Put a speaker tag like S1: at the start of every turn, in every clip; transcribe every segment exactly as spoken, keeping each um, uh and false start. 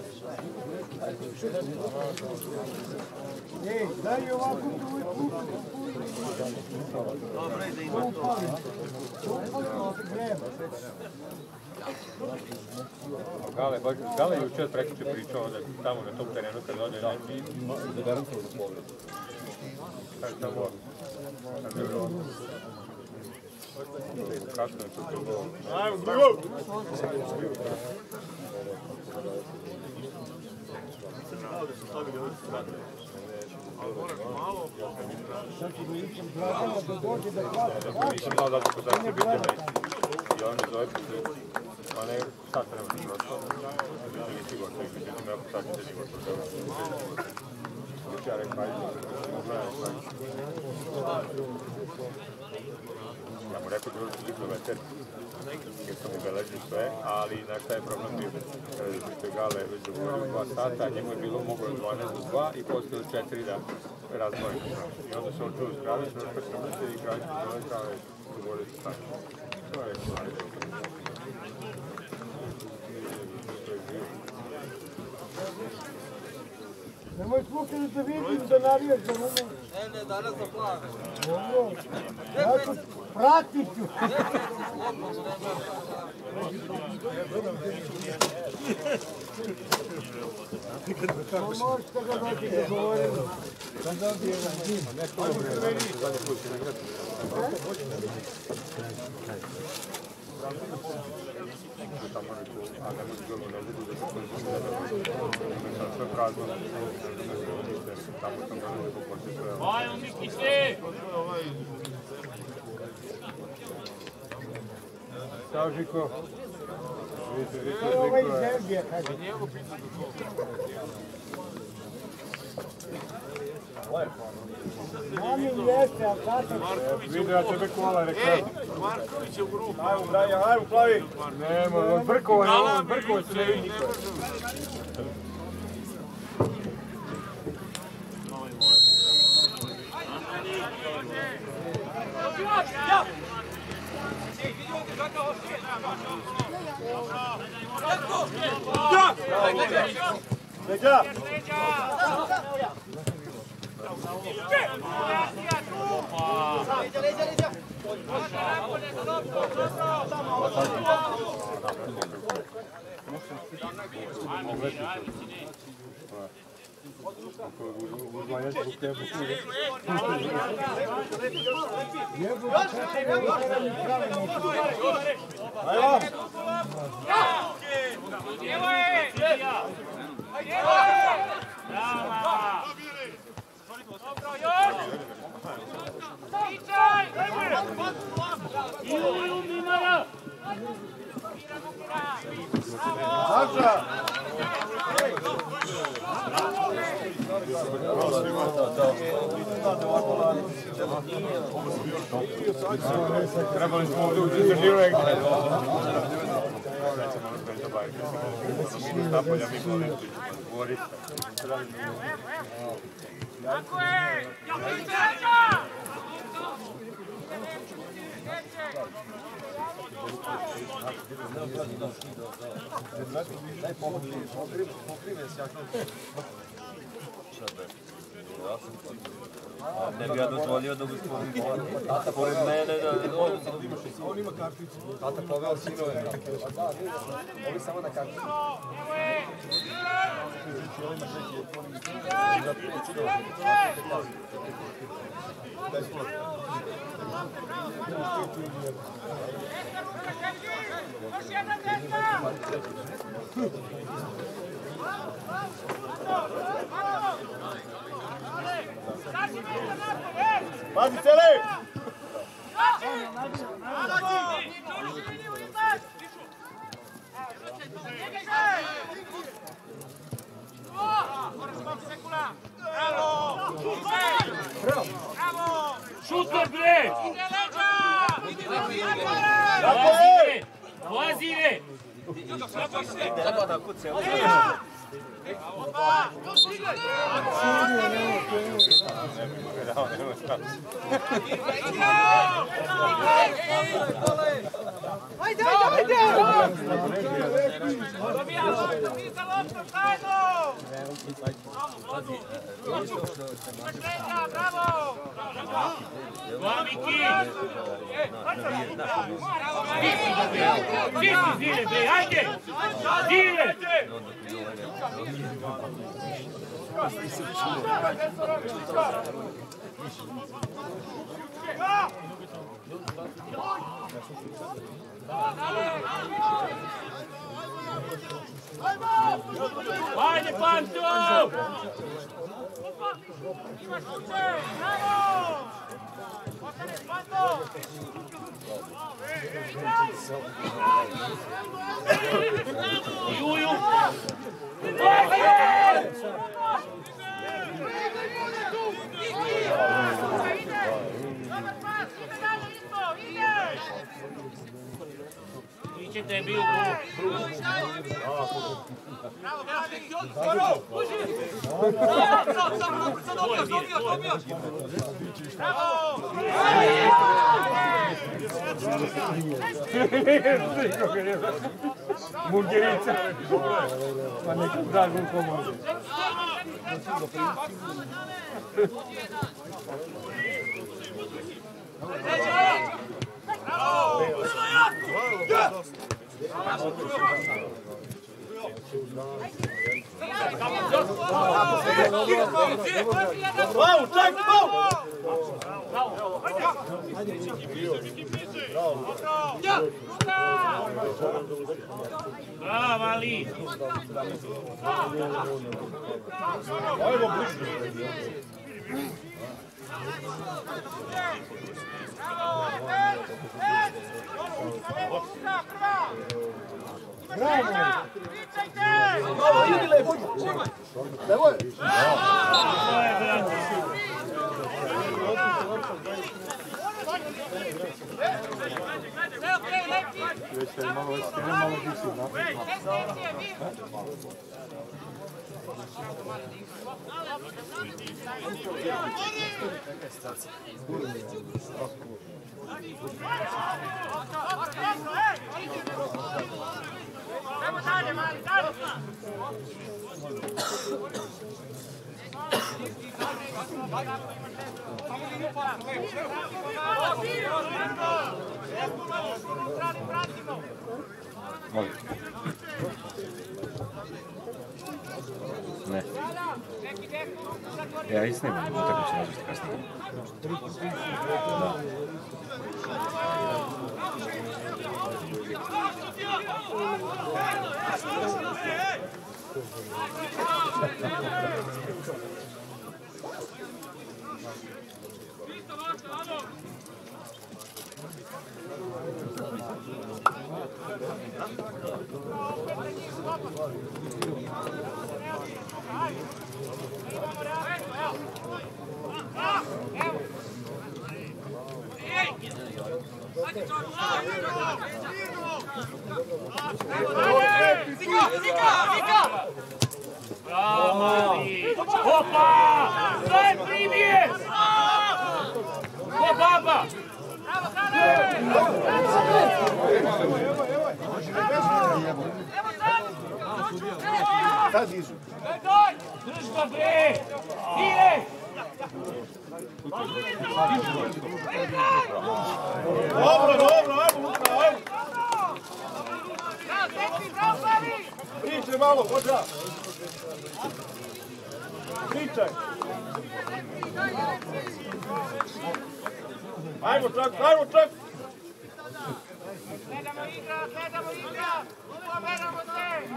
S1: Ej, daj ovako tvoj put.
S2: Dobre, da ima to.
S3: Gale, baš, Gale jučer prekriče pričao da tamo na tom terenu kad ode neki...
S4: Da garantuju za povredu.
S3: Kaj je tamo? Kad je bilo... Kasno je to bilo... Ajmo, drugo! Nisam znao da će podaći biti neki. I on mi zove putu. Pa ne, sad treba ti prošlo. Nije sigurno, neki će me ako sad će sigurno to. Uče ja rekao, ajde, možda je ja mu rekao da je kilometar, jer sam mu beležio sve, ali znaš šta je problem bio? Što je Gale već dogovorio dva sata, a njemu je bilo mogo od dvanaest do dva i postoje od četiri da razmori. I onda se on čuo s Kravić, no što sam se i Kravić zove Krave, dogovorio se stanje. To je
S1: Nemoj slučaj da te vidim da navijaš za mene.
S2: Ne, ne, danas da plavam.
S1: Dobro. Ja ću pratit ću. To možete ga doći da govorimo. Sam dobije na njim.
S3: nešto dobro, zadnje put će nekrat. Tamo neku, a ne može bilo ne budu da se konzumira, da sve prazno, tamo sam ga nekako počeo sve.
S5: Ajmo, Mikice!
S3: Ćao, Žiko.
S1: To je ovaj iz Belgije, kaže. Mami jeste, a tata...
S3: Vidio ja tebe kola, rekao.
S5: Marković je u grupu.
S3: Ajmo, Brajan, ajmo, plavi. Nemo, on brkovo je, on brkovo se ne vidi niko. Leđa!
S2: Leđa, leđa, leđa!
S3: Uzmanje zbog tebe.
S1: Jebu da se ne upravljaju pravilno.
S3: Ajmo!
S5: Evo je! Evo je! Brava! Dobro, još! Ičaj! Ilu, Mimara!
S3: Saša! Trebali smo ovdje u Zrniru negdje. Nećemo ono koji zabaviti. Minus napolja Miković. Govorite.
S5: Tako je! Jabličeća!
S4: Daj pomoći, pokrive se jako.
S6: Ne bi ja dozvolio da gospodin Tata pored mene da ne mogu.
S4: On ima karticu. Tata poveo sinove. Ovi samo na karticu.
S5: Još jedna desna!
S3: Pazi, cele!
S5: Šuter, bre! Dolazi, bre!
S6: Treba da kuce.
S5: Ajde, ajde, ajde! Dobija loptu, mi za loptu, zajedno! Imaš bravo! Dva, Miki! Ti si Zile, bre, ajde! Zile! Ajde, Panto! Imaš kuće! Bravo! Ostaneš, Panto! Juju! Ajde! Iće te bil gol. Bravo, bravo,
S1: Mungerica. Pa neku dragu pomoći.
S5: Bravo, čak, bravo! Bravo, Ali!
S1: Ajmo bliže.
S5: Bravo!
S1: Bravo, idi lepo. Levo je. Već je malo stene, malo disi.
S5: Idemo dalje, mali, dalje!
S6: Molim. Ne. Ja i snimam, tako ću nađesti kasnije. Da.
S5: Opa! Daj primjer! Ko baba!
S1: Sad izu.
S5: Drž ga bre! Ide!
S1: Dobro, dobro, ajmo, Luka, ajmo. Priče malo, hoća. Pričaj. Ajmo čak, ajmo čak.
S5: Gledamo igra, gledamo igra! Pomeramo se!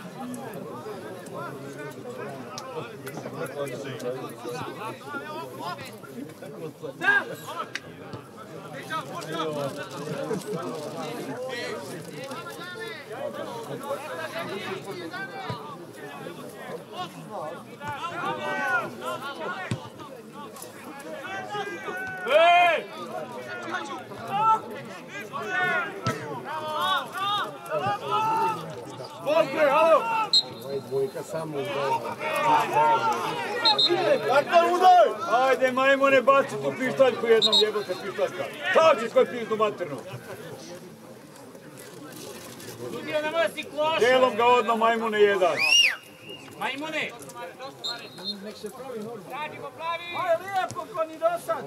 S5: Da! Ej!
S1: Volke, alo! Ovaj dvojka samo udaj. Kartan udaj!
S7: Ajde, majmone, baci tu pištaljku jednom, jebote pištaljka. Kači svoj pizdu maternu.
S5: Sudija ne može si kloša.
S1: Dijelom ga odno majmune jedan.
S5: Majmune. Radimo pravi. Aj, lijepo, ko ni do sad.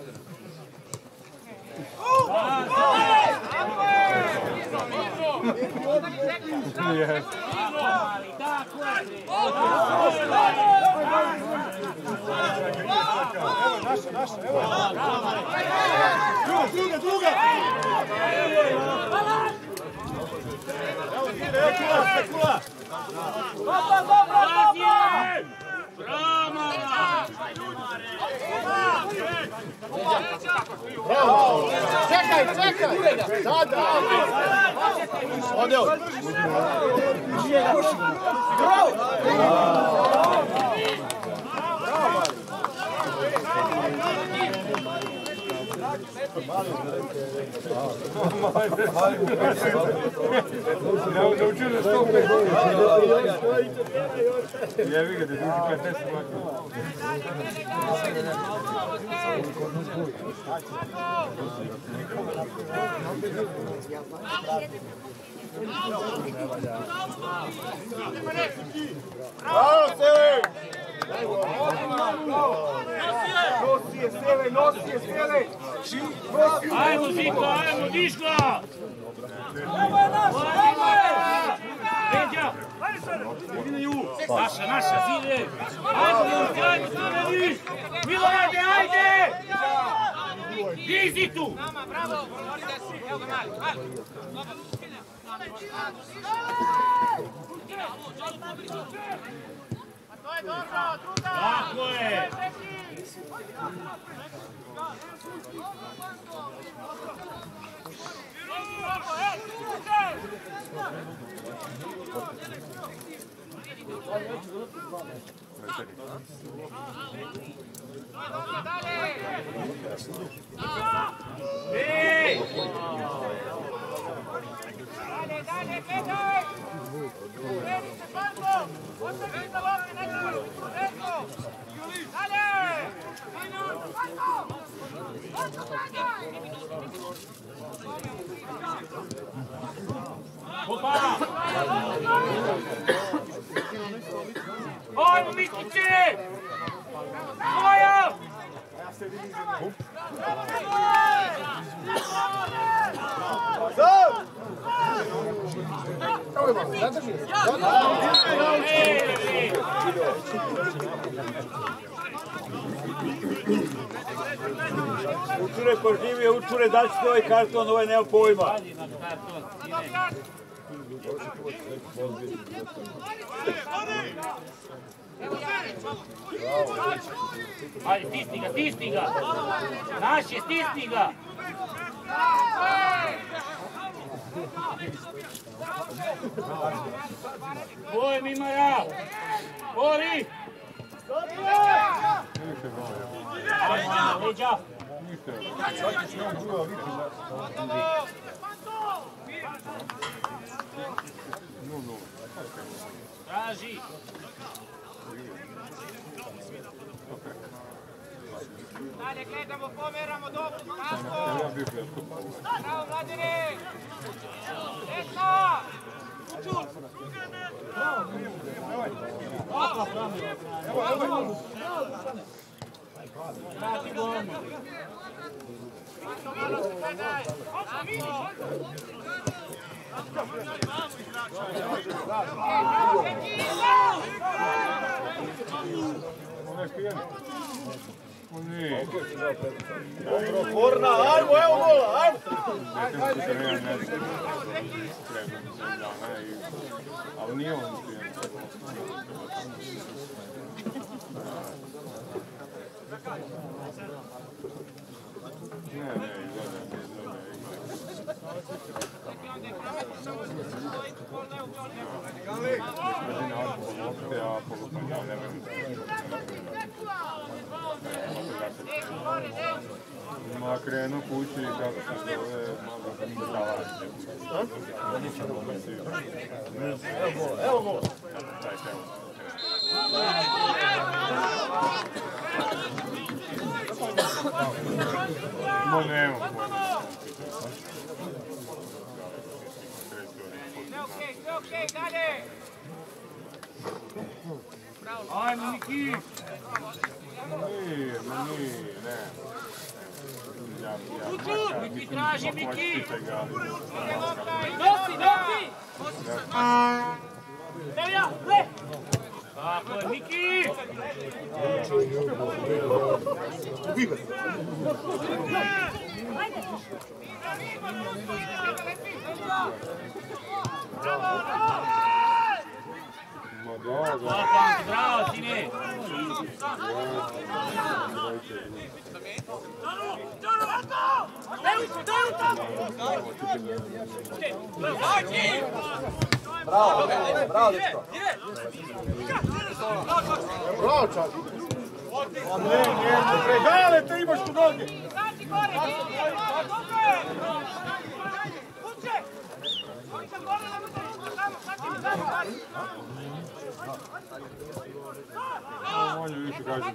S1: Naša, naša, evo. Druga, druga, druga. Evo, Zire, evo kula, sve kula.
S5: Dobro, dobro, dobro. Bravo!
S1: Bravo! Čekaj, čekaj! Sada! Ode ovdje! Bravo! Naučio na sto pet. Jevi ga da duži pedeset godina. Bravo, Sele! Nosi je, Sele, nosi je, Sele!
S5: Ajmo, Ziko, ajmo, Diško! Ovo je naš, ovo je! Peđa! Naša, naša, Zile! Ajde, ajde, ajde! Milorade, ajde! Dizi tu! Bravo, evo ga mali, mali! To je dobro, druga! Tako je! Ej! Dale, dale, Petar! Uvedi se Franko! Ostavi za lopti, ne treba! Franko! Dale! Franko! Opa! Ajmo, Mikiće! Moja!
S1: Zad! Učure pažljivije, učure da će ovaj karton, ovaj nema pojma.
S5: Ajde, stisni ga, stisni ga! Naš je, stisni ga! Boj Mimara! Bori! Leđa! Traži! Dalje gledamo, pomeramo dobro, Pasko! Bravo, Mladine! Desna! Čut!
S1: Forna, ajmo, evo gola, ajmo!
S3: Ali nije on ne, ne, ma krenu kući kako se zove, malo da mi zalazi.
S1: Evo gola!
S3: Ma nemo.
S5: okej, sve okej, dalje! Ajmo, Miki!
S3: Nije, ma nije, ne.
S5: Učut! Miki traži, Miki! Nosi, nosi! Evo ja, le! Tako je, Miki! Bravo, bravo, sine!
S4: Bravo, bravo, dečko.
S1: Bravo, čak. Ne, ne, predale, te imaš u noge.
S5: Znači gore, nije, dobro je! Kuće! Oni sam gore, ne bude ništa tamo, sad ćemo tamo, ali!
S3: On je više kaže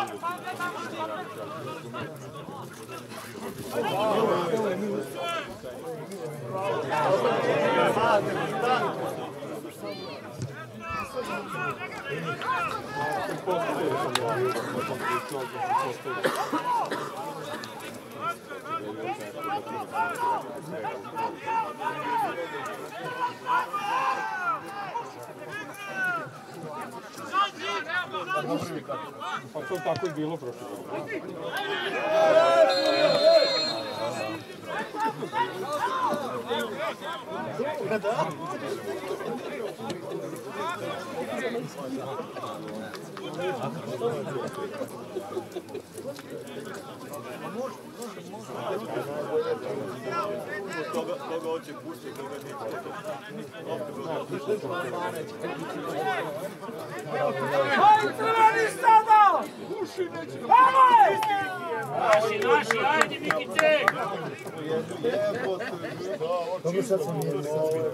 S3: pa to tako i bilo prošle.
S6: Koga hoće pustiti, koga nije pustiti.
S5: Ajde, crveni sada! Ajde! Naši, naši, ajde, Mikice!
S1: Dobro, sad sam nije sad.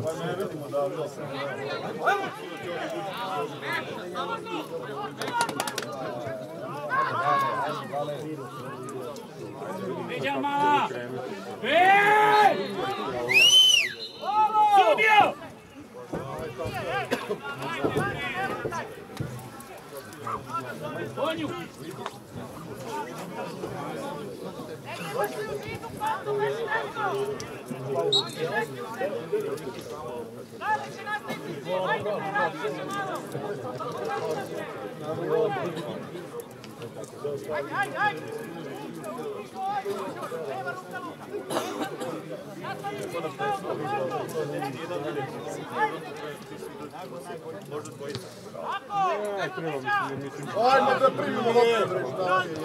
S5: Međa mala! Ej! Sudio! Konju! Ajde, ajde, ajde!
S1: Ajmo da primimo loptu, bre, šta je?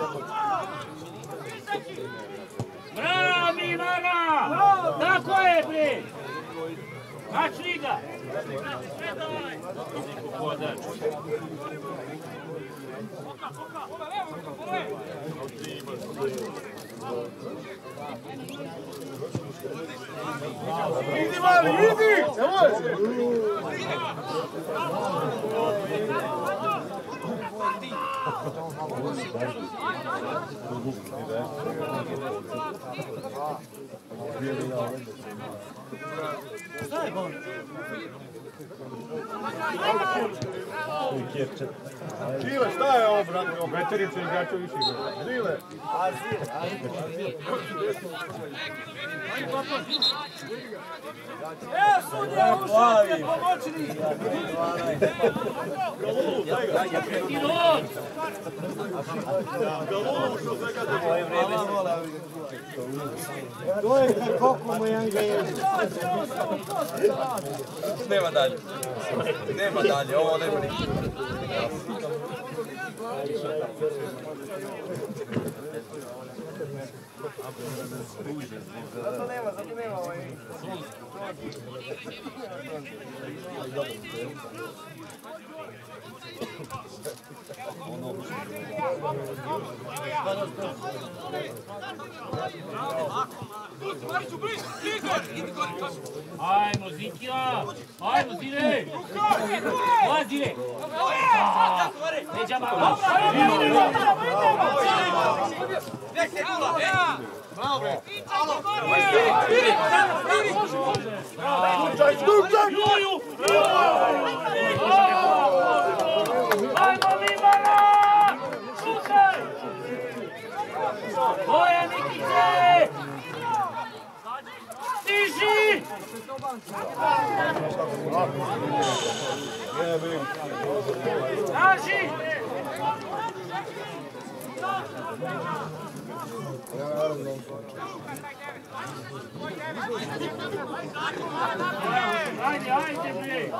S5: Bravo, Milana! Tako je, bre! Načni ga!
S1: Idi, mali, idi! Žile, šta je ovo, brate?
S3: Veterica igrača više igra.
S1: Žile.
S5: E, sudja, ušao pomoćni! Pilot!
S1: To je kako mu je
S4: Nema dalje. Nema dalje, ovo nema ništa. Zato nema, zato nema ovaj.
S5: Ajmo, Zikija! Ajmo, Zine! Vazire! Leđa malo! Juju! Ajmo Mimara! Šutaj! Boja Nikice! Stiži! Traži! Ajde, ajde, bre!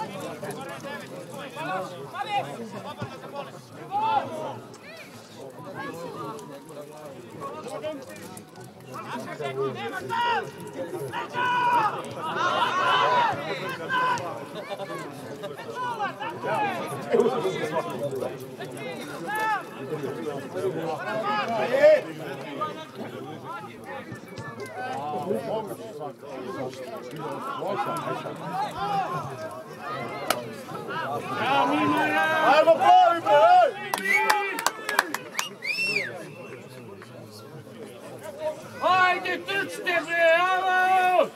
S1: Ajmo pravi, bre!
S5: Ajde, trčite, bre, alo!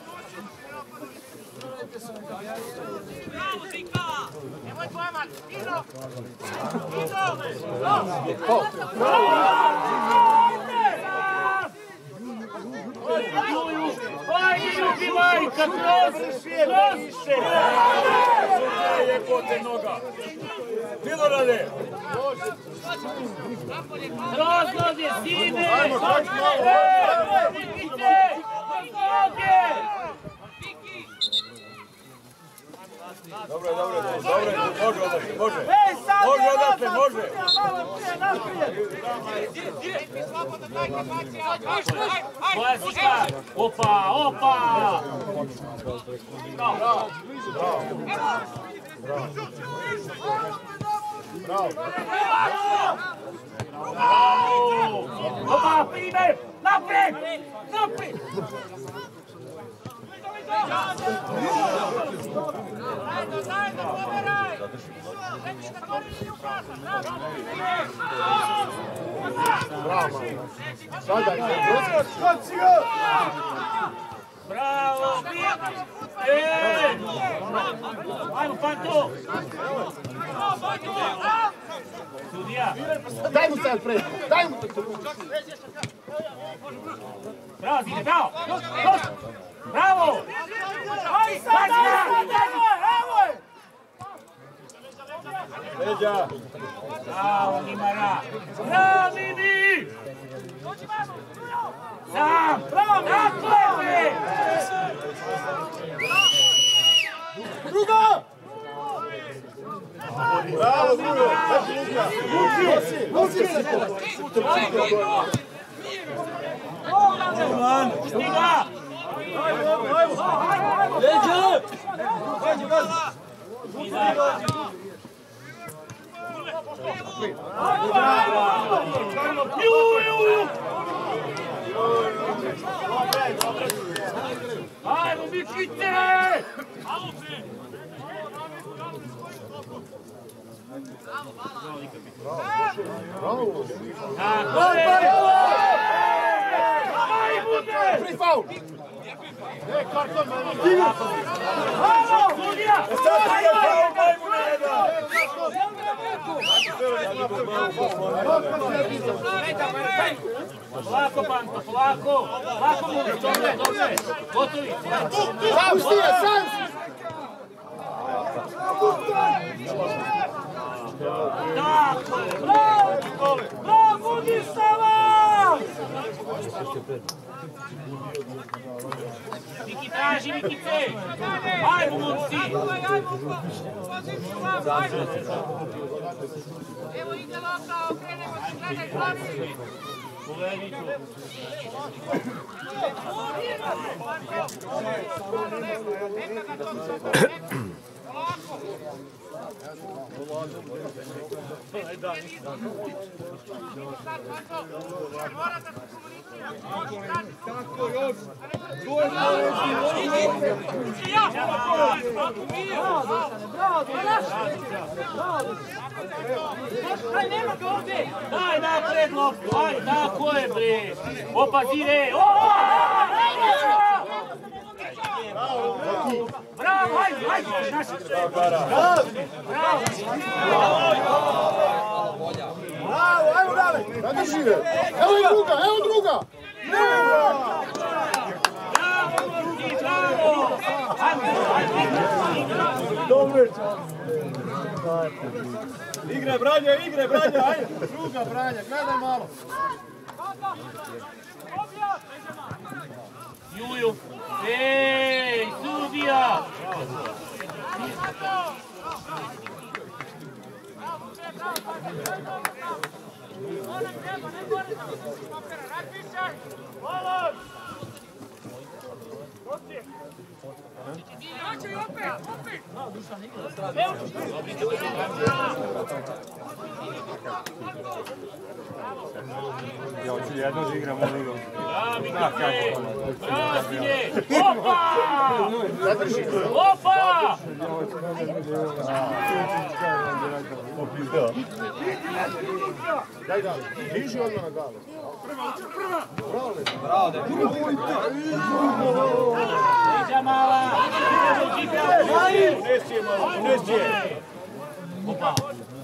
S5: Bravo, Zika! Nemoj pojamat, Izo! Izo! Ajde, ljubi majka, kroz! Kroz se!
S1: Jebote noga! Milorade!
S5: Kroz noge, sine!
S1: Ajmo, kroz malo!
S5: Nikite! Kroz noge!
S1: Dobro, dobro, dobro, može odatle, može! Može odatle, može!
S5: Moja Zika! Opa, opa! Bravo!
S1: Bravo!
S5: Opa, primer! Napred! Napred! Zajedno, zajedno, pomeraj!
S1: Bravo! Sada, skoči ga!
S5: Bravo! Eee! Ajmo, Panto! Sudija!
S1: Daj mu sad pred! Daj mu!
S5: Bravo, Zine, bravo! Bravo! Aj sad, aj sad, evo je!
S1: Leđa!
S5: Bravo, Mimara! Bravo, Mimi! Sam! Bravo, tako je, bre!
S1: Druga! Bravo, drugo! Nosi, nosi!
S5: Stiga!
S1: Leđa!
S5: Ajmo, Mikice!
S1: Bravo!
S5: Tako je! Ajde!
S1: Free foul! E, karton,
S5: Bravo, sudija! Polako, Panto, polako! Polako, Mudi, dobro, dobro! Gotovi!
S1: Sam si je, sam si!
S5: Tako je! Bravo! Bravo, Mudi, Sava! Miki traži, Mikice! Ajmo, momci!
S7: Evo ide lopta, okrenemo se, gledaj, glasi!
S5: Povedi tu!
S1: Tako još.
S5: Daj napred loptu, aj, tako je bre. Opazi re. Bravo, ajde, ajde, naši. Bravo.
S1: Bravo, ajmo dalje. Zadrži ga. Evo i druga, evo druga.
S5: Bravo, Morci, bravo.
S1: Dobro. Igre, Branja, igre, Branja, ajde. Druga, Branja, gledaj malo.
S5: Juju. Ej, sudija.
S3: Ja hoću jedno da igram u ligu.
S5: Bravo, Sine! Opa! Opa!
S1: Daj ga, diži odmah na galu.
S4: Bravo, da
S5: Iđa mala!
S1: Unesće malo, unesće.
S5: Opa!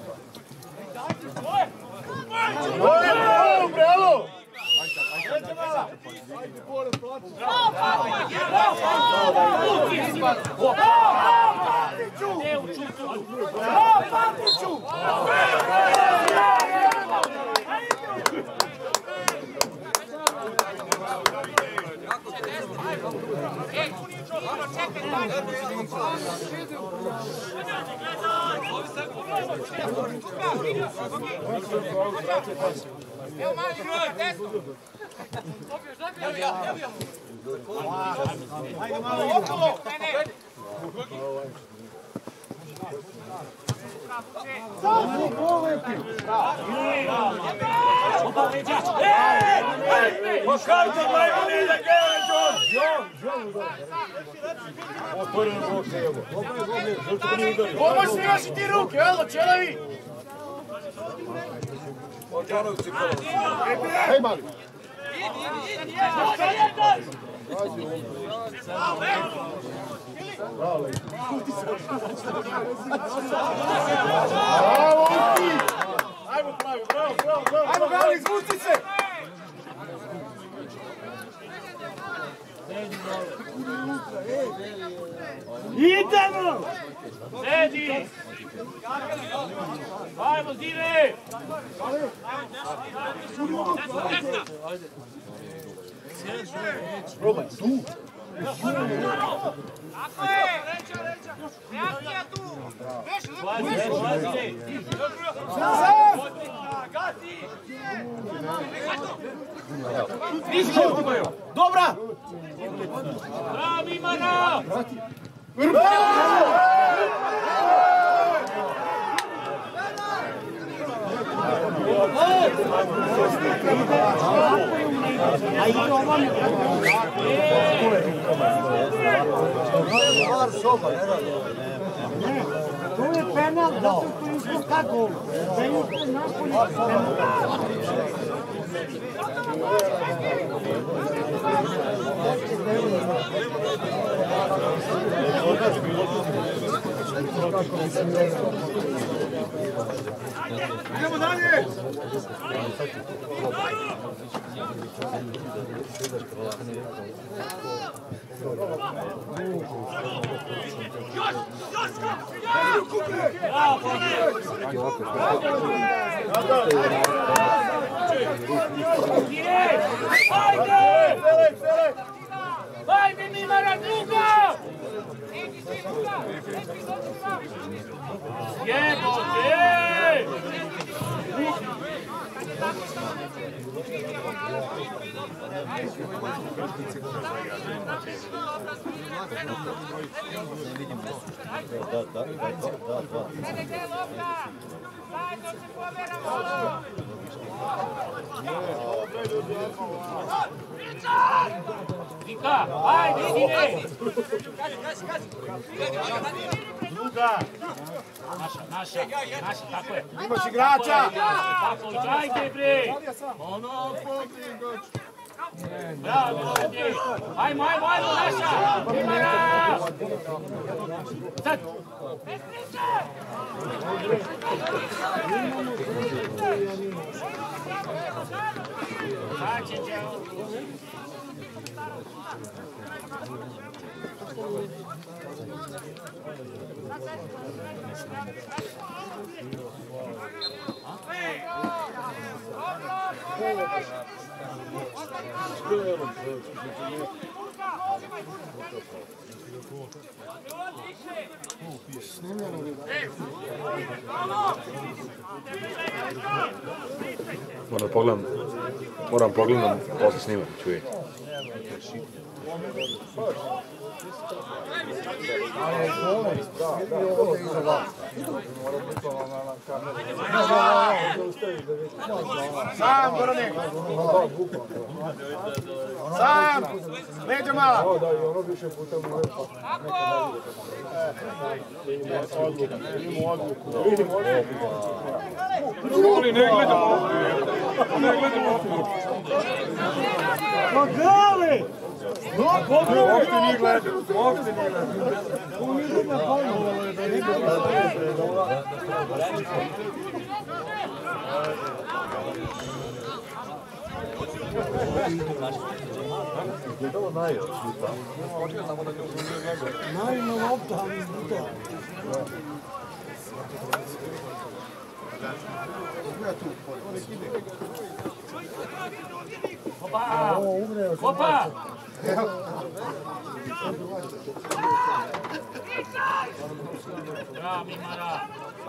S1: Bravo, bravo!
S7: Evo mali broj, desno.
S1: Ajde malo okolo.
S5: Poškarite majmuni da gledaj, John!
S1: Otvoreno bok, evo. Pomoći naši ti ruke, evo, čelavi! Hej, mali! Bravo, Uti! Ajmo, pravi, bravo, bravo, bravo! Ajmo, Gali, izvuci se!
S5: Idemo! Sedi! Ajmo, Zine!
S1: Probaj, tu!
S7: Tako je! Reakcija tu!
S5: Vlazite, vlazite!
S1: Dobra!
S5: Bravo, Mimana!
S8: To je penal, zato što je išlo kako? Da je išlo napolje penal.
S1: Idemo dalje!
S5: Ajde! Ajde, Mimana, druga! Jebote!
S7: Zajedno se pomeramo!
S5: Vika, ajde, sine! Druga! Naša, naša, naša, tako je.
S1: Imaš igrača!
S5: Tako, ajde bre!
S1: Ono, pogledaj.
S5: Bravo, Miloradnje! Ajmo, ajmo, ajmo, naša! Primara! Sad! Sad će će...
S9: Moram pogledam, moram pogledam posle snimak, čuj.
S1: Sam, Gorane! Sam! Leđa mala! Da, i ono više puta mu lepo.
S7: Ako!
S1: Vidimo odluku. Vidimo odluku. Ali ne gledamo. Ne gledamo odluku.
S8: Ma gale!
S1: Uopšte nije gledao. Uopšte nije gledao.
S8: On ide na pojmu. Naravno lopta, ali izbuta.
S5: Opa! Opa! Bravo, Mimara!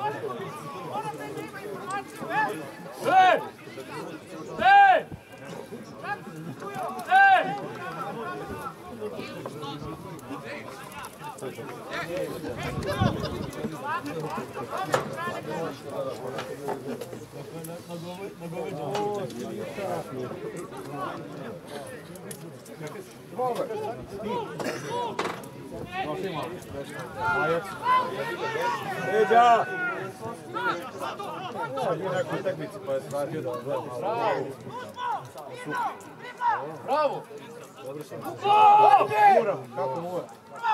S5: Ej! Ej! Ej!
S1: Leđa! Sad je neko utakmici pa je shvatio da on gleda malo.
S5: Bravo!
S1: Mura, kako mura?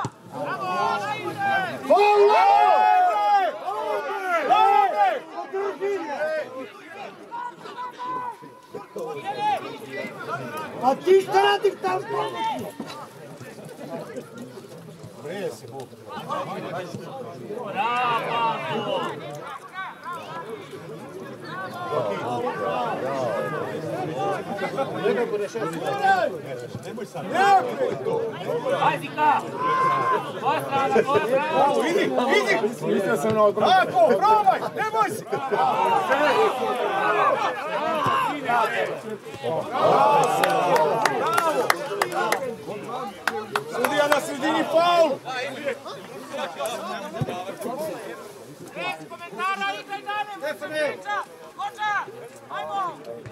S8: A ti šta radiš tam pomoći?
S1: Brije se Bog.
S5: Bravo! Ajde, Zika! Tvoja strana, tvoja strana!
S1: Vidi, vidi! Mislio sam na odbranu. Tako, probaj, ne boj se! Sudija na sredini, faul!
S7: Bez komentara, igraj dalje! Koča! Koča! Ajmo!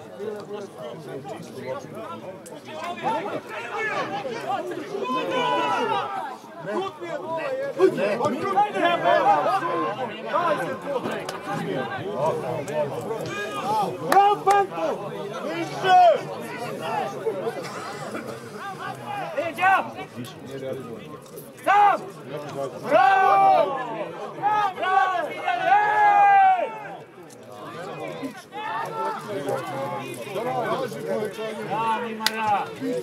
S8: Bravo, Panko!
S1: Više!
S5: Leđa! Sam! Bravo! Bravo! Ej! Bravo, Mimara!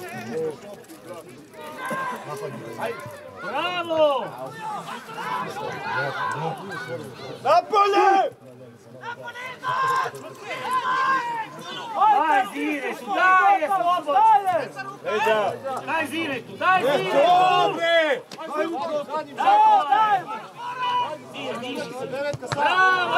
S5: Bravo!
S1: Napolje!
S5: Daj Ziretu, daj je slobodno! Daj Ziretu, daj Ziretu!
S1: Dobre!
S5: Bravo, daj! Zire, diši se! Bravo!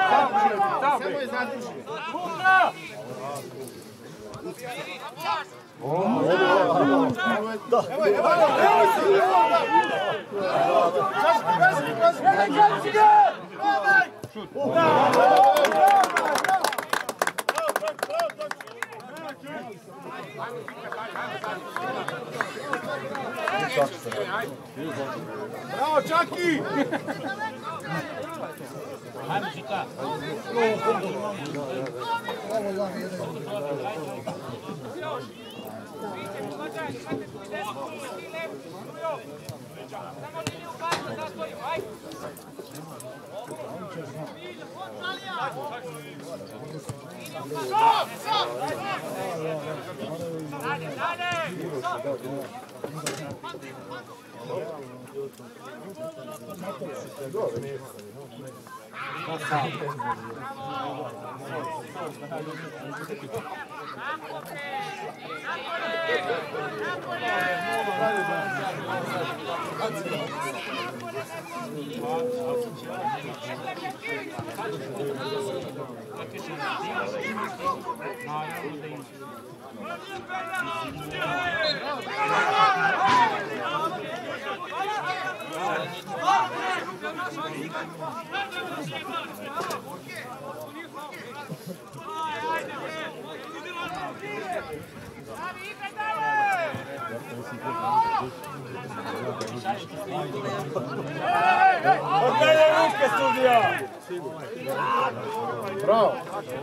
S1: Samo je zadrži.
S5: Luka!
S1: Bravo, Čaki!
S5: Ajmo, Žika.
S7: Samo ti u kazu zastojimo, ajde! Dalje, dalje!
S1: Bravo!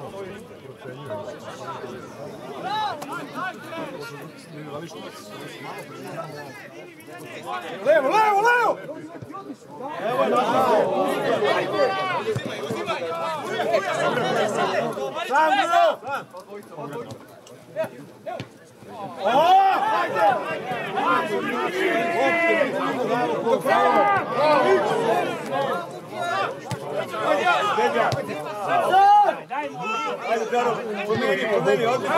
S1: Levo, levo, levo! Evo je sam, bravo! Ajde, Karo, pomeni, pomeni, odmah.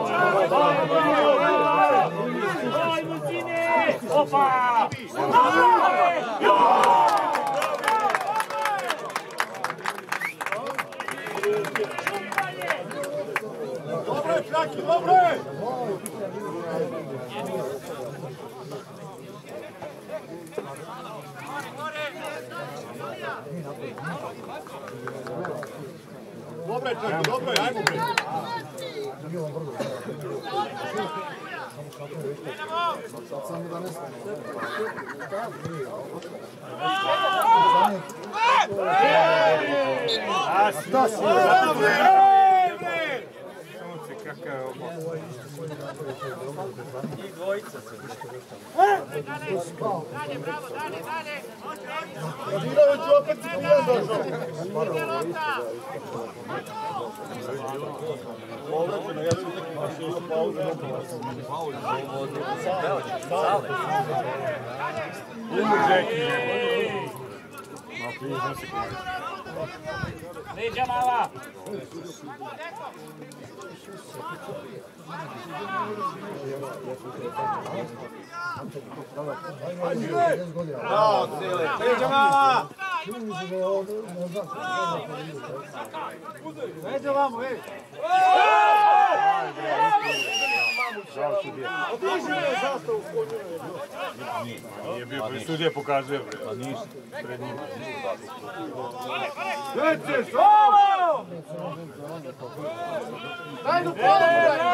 S5: Ajmo, sine! Opa!
S1: Dobro je, Čaki, dobro je! Dobro je, Čaki, dobro je, ajmo bre! A što si? Kakav je ovo?
S6: I dvojica se.
S7: Dalje, bravo, dalje, dalje!
S1: Radinović opet si pijan došao. Povraćeno, ja ću neki baš išao pauzu.
S3: Umu Žeki je. Ma prije nosi koji.
S5: Leđa mala!
S1: Bravo, Sile, leđa mala! Leđa vamo, ej!
S3: Nije bio, sudija pokazuje, bre. Pa ništa, pred njima.
S1: Leće, slavo! Daj do pola!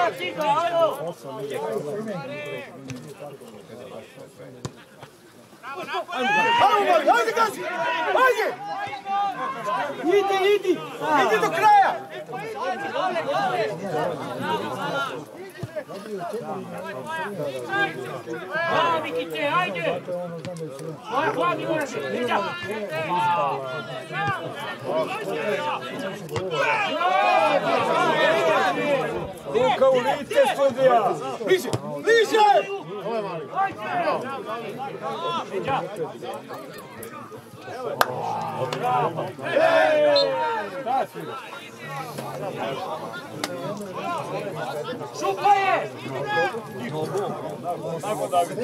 S1: Ajde, ajde, gazi! Ajde! Idi, idi! Idi do kraja!
S5: Bravo, Mikice, ajde! Moja hladni moraš, leđa!
S1: Ruka u lice, sudija! Više, više!
S5: Leđa! Šupa je!
S1: Tako da bi...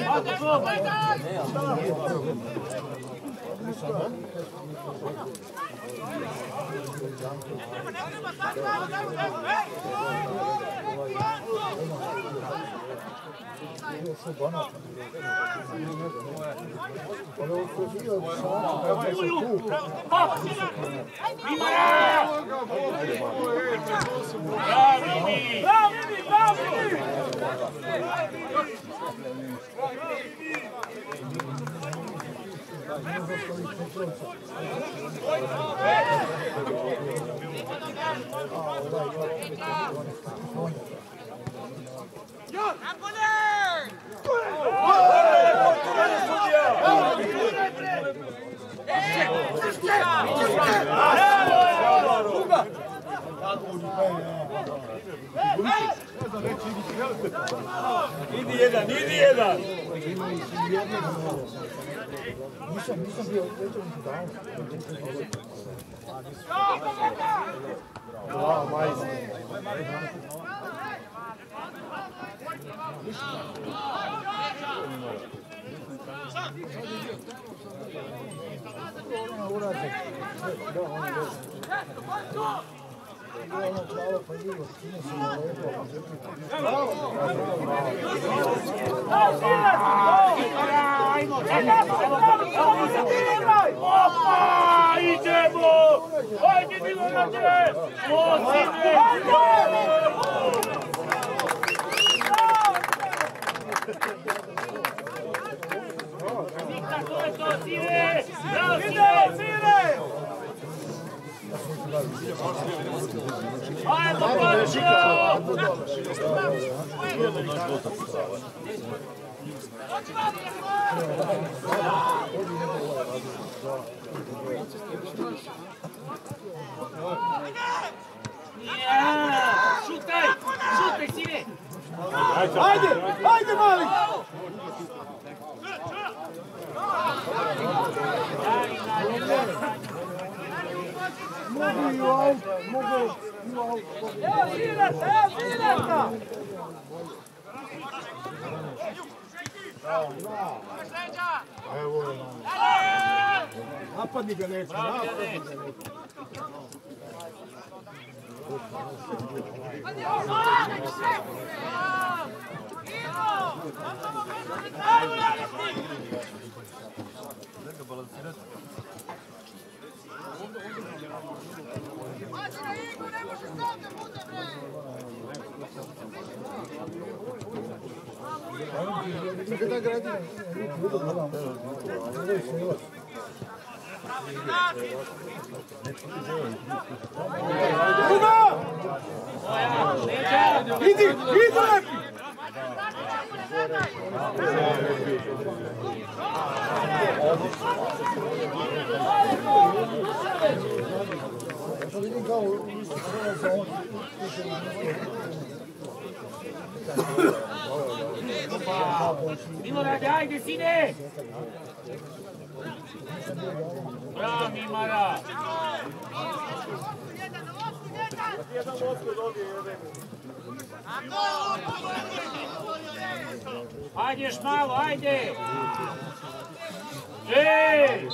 S1: Idi jedan, idi jedan!
S8: Nisam, nisam bio večerom ti dao.
S1: Da, majski.
S8: Urazak. Da, on je već. Ono pravo pa idigo, čine se na lepo.
S5: Opa, idemo! Ajde, Milorade! Ozime! Zika, to je to, Sire! Bravo, Sire! Ajmo, Pačo! Šutaj! Šutaj, Sire!
S1: Ajde, ajde, mali!
S8: Mogu i u aut, mogu i u aut.
S5: Evo Sireta, evo Sireta!
S8: Evo je nam. Napadni ga neće, napadni ga neće. Kada gradi, budu gledam. Gledaj se još.
S1: Druga! Idi, idi lepi!
S8: To vidim kao u zonu.
S5: Milorade, ajde, sine! Bravo, Mimara! Ajde još malo, ajde! Ej!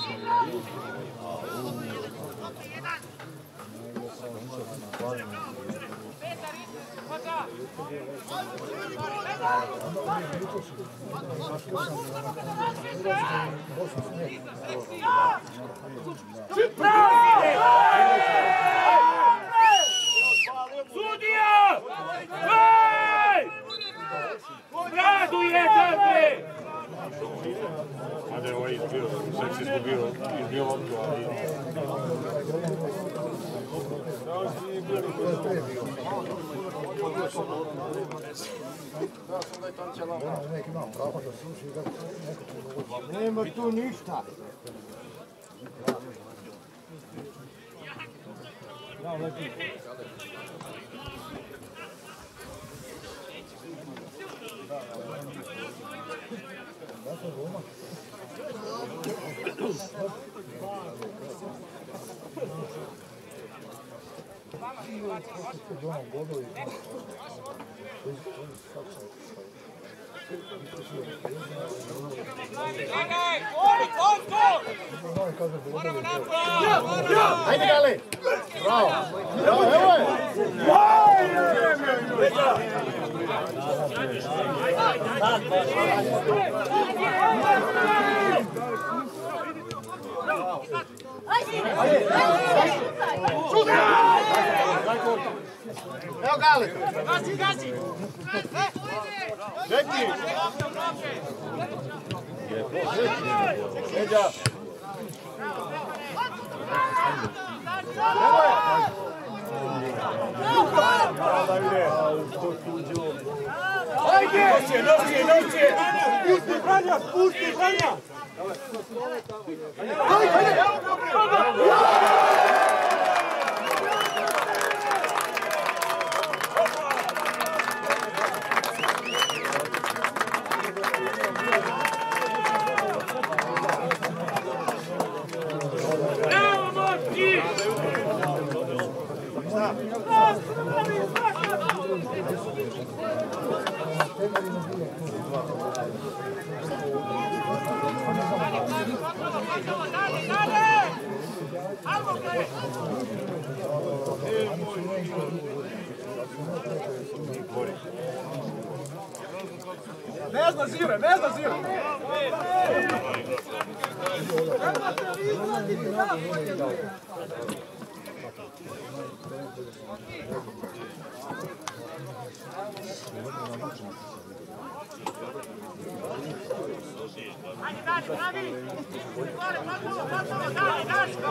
S5: Sudija! Ej! Raduje dakle!
S9: Mada je ovaj izbio, seks izgubio, izbio loptu, ali...
S8: Nema tu ništa. Ajde, Gale! Bravo! Bravo, evo je!
S5: Ajde, ajde, ajde!
S8: Evo Gali!
S7: Gazi, gazi!
S1: Neki!
S3: Leđa!
S1: Ajde! Noće, noće, noće! Pusti, Franja, pusti, Franja! Ajde, ajde!
S5: Bravo, momci!
S7: Dale, dale! Algo que...
S1: Ne zna zire, ne zna zire!
S7: Ajde, dale, pravi! Gore, gotovo, gotovo, dale, Daško!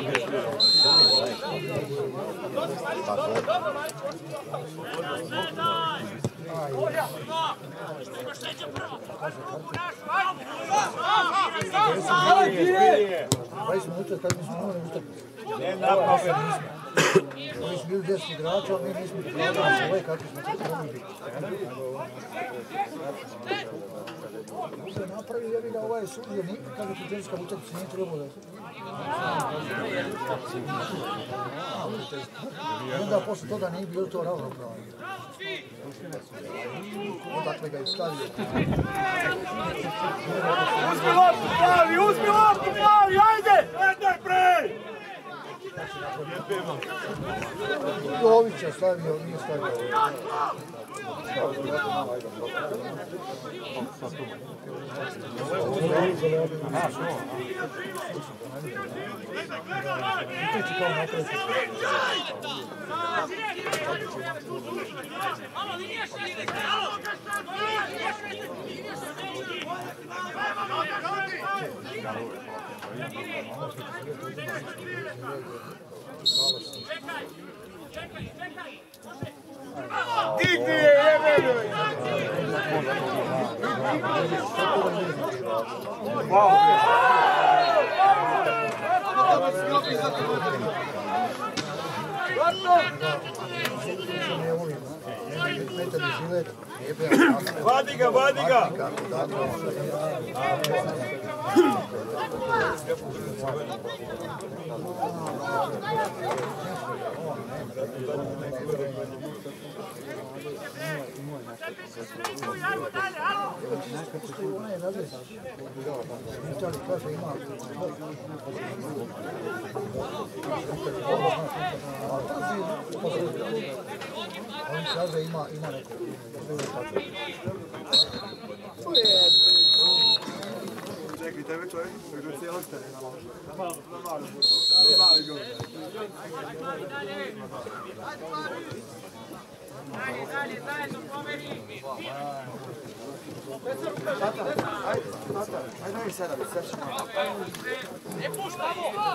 S7: Dobro, majko! Imaš neće prvo! Našu, ajde!
S8: dvadeset minuta kad mi smo morali ustati.
S3: Ne napave!
S8: Oni su bili deset igrača, ali mi nismo igrali svoje kakvi smo se trebali biti. Se napravi, jebi ga, ovaj sudija, kaže ti tenska utakmica, nije trebalo da... I onda posle toga nije bilo to ravnopravno. Odakle ga je stavio.
S1: Uzmi loptu, plavi, uzmi loptu, plavi, ajde! Ajde, prej!
S8: Jovića stavio, nije stavio.
S7: Čekaj, čekaj!
S1: Digni je, jebeno! Vadi ga, vadi ga!
S8: On kaže ima, ima neko.
S1: Čekaj, tebe čovjek, kako cijelo ste na ložu. Normalno, mali gol.
S7: Dalje, dalje, zajedno pomeri!
S1: Tata, ajde, tata, ajde mi sada, sve što malo.
S7: Ne puštamo!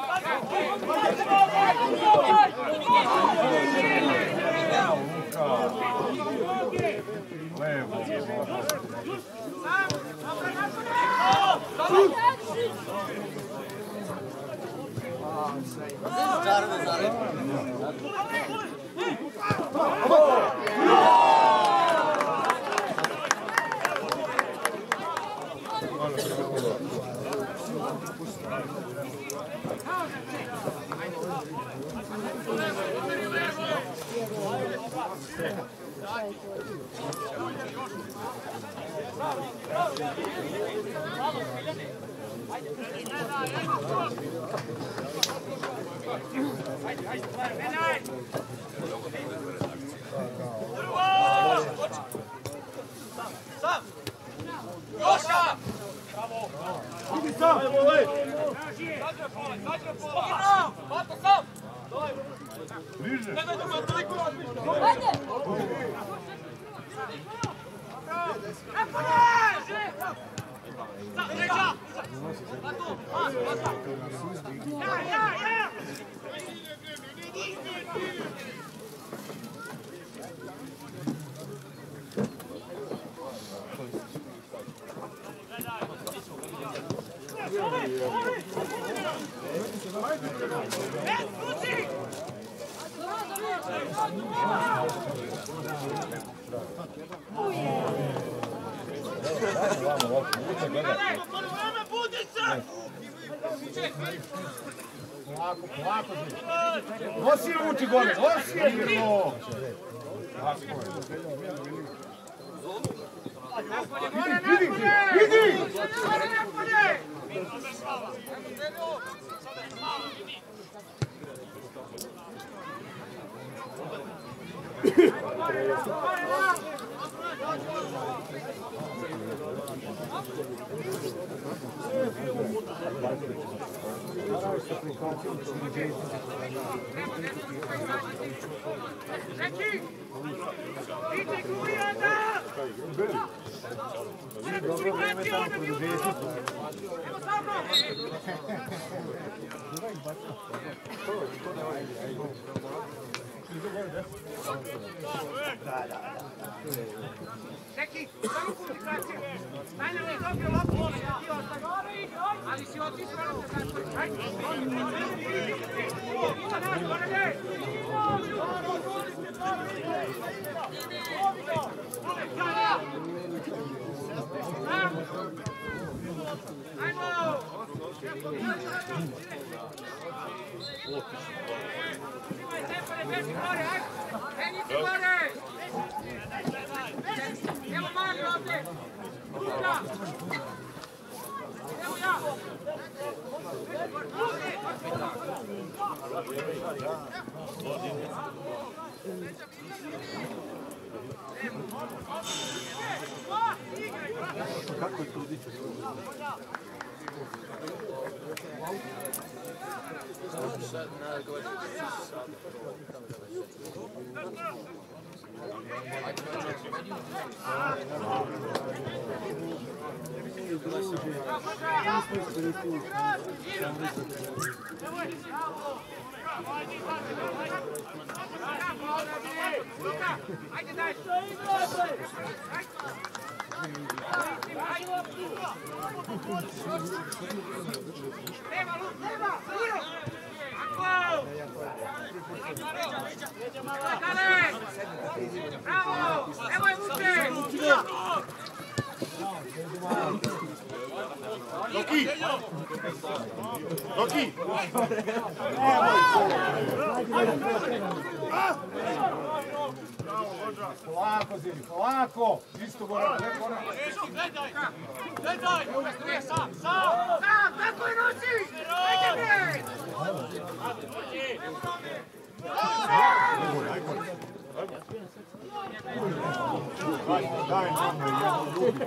S2: Zarade, zarade.
S7: Stop!
S1: sam! Bliže! Nosi je uči gore, nosi je bilo! Vidi, vidi, vidi!
S7: Neki, samo komunikacije. Stanje je dobio loptu, ti ostavi. Ali si otišao na zatvor. Ajde. Ima nas, Gorane. Ajmo. Imaj tempore, beži gore, ajde. Penjiti gore. Evo Mari ovdje! Luka! Evo ja!
S1: Kako je to diče?
S7: Ajde daj! Nema, Luk, nema! Ako! Dale! Bravo! Evo je Luke!
S1: Loki! Loki! Polako, Zini, polako! Isto gore, preko ona.
S5: Gledaj! Gledaj! Sam, sam!
S7: Sam, tako je nosi! Ajde bre!
S1: Daj nam jednu drugu.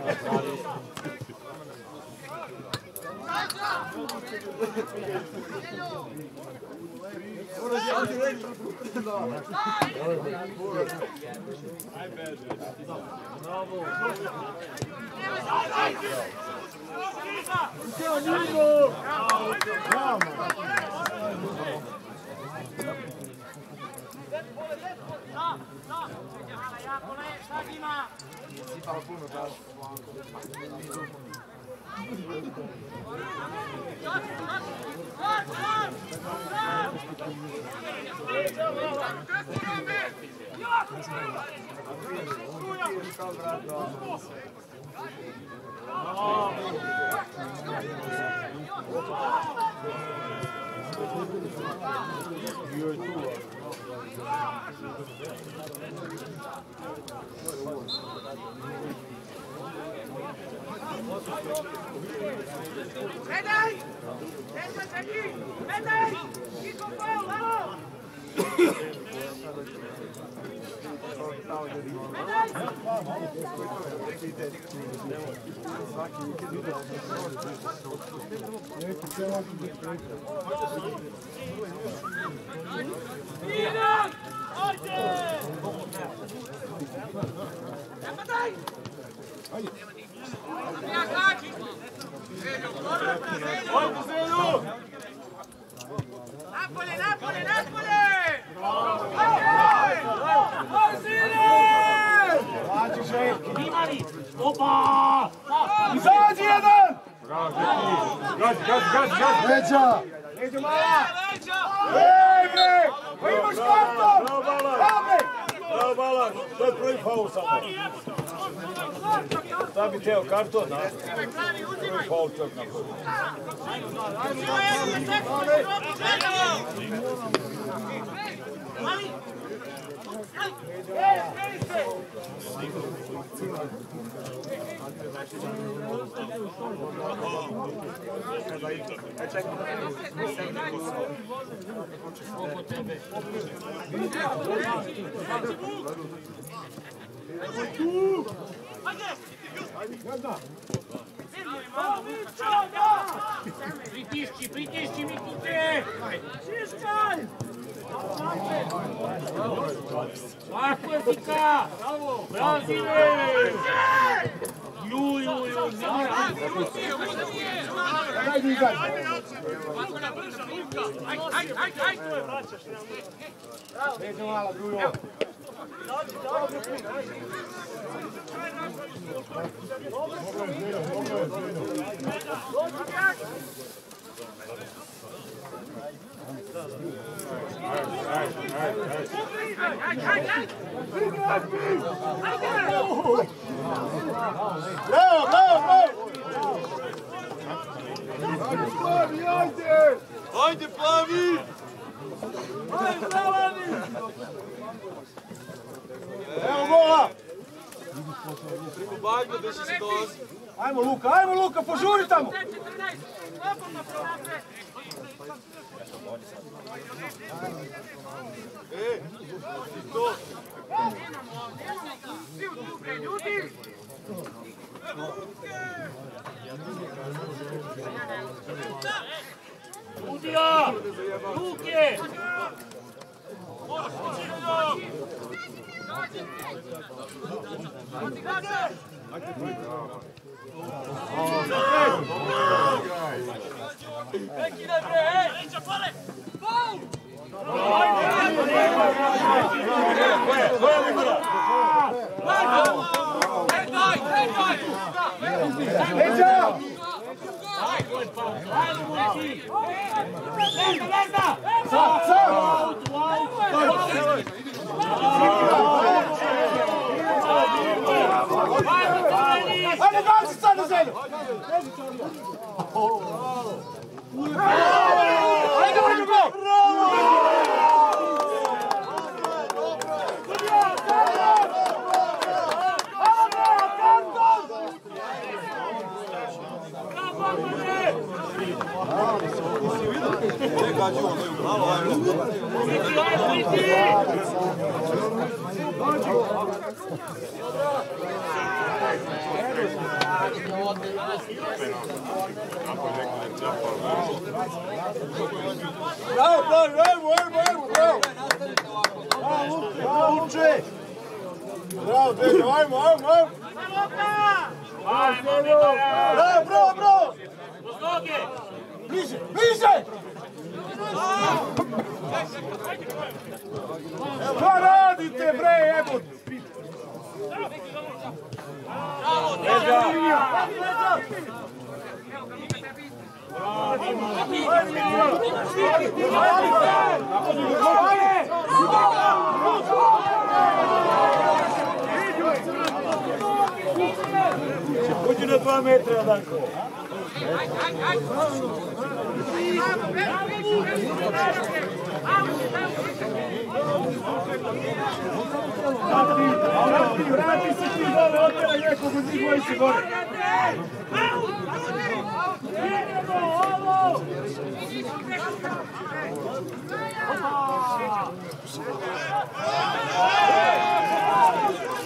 S7: Gledaj! Gledaj, Zeki! Gledaj! Niko pao, bravo! Napoli, Napoli, Napoli!
S8: Opa! Izađi jedan!
S1: Gaz, gaz, gaz, gaz!
S8: Leđa! Leđa mala! Ej bre! Pa imaš karton!
S9: Bravo, Balan!
S8: Da bre!
S9: Bravo, Balan! To je prvi faul samo. Da bi teo karton, da? Prvi faul čovjek napravio.
S5: Pritišći, pritišći mi kuće! Čišćaj! Lako je Zika! Brazile! Ju, ju, ju,
S8: Daj mi izađi! Leđa mala, drugo! Bravo, bravo, bravo! Plavi, ajde!
S9: Ajde, plavi!
S8: Ajde, plavi! Evo gola!
S9: Bagno, gdje će se dolazi?
S8: Ajmo Luka, ajmo Luka, požuri tamo!
S9: E, to!
S5: Udija! Luke!
S8: Ajde, baci sad na zemlju! Ajde, ajde, go! Bravo, bravo, bravo, bravo, bravo! Bravo, Luče! Bravo, Dejo, ajmo, ajmo, ajmo! Bravo, bravo, bravo! Bliže, bliže! Šta radite, bre, jebut? Uđi na dva metra, Danko. Vrati, vrati se ti gore, otvara nekog od njih koji se gore. Idemo, ovo!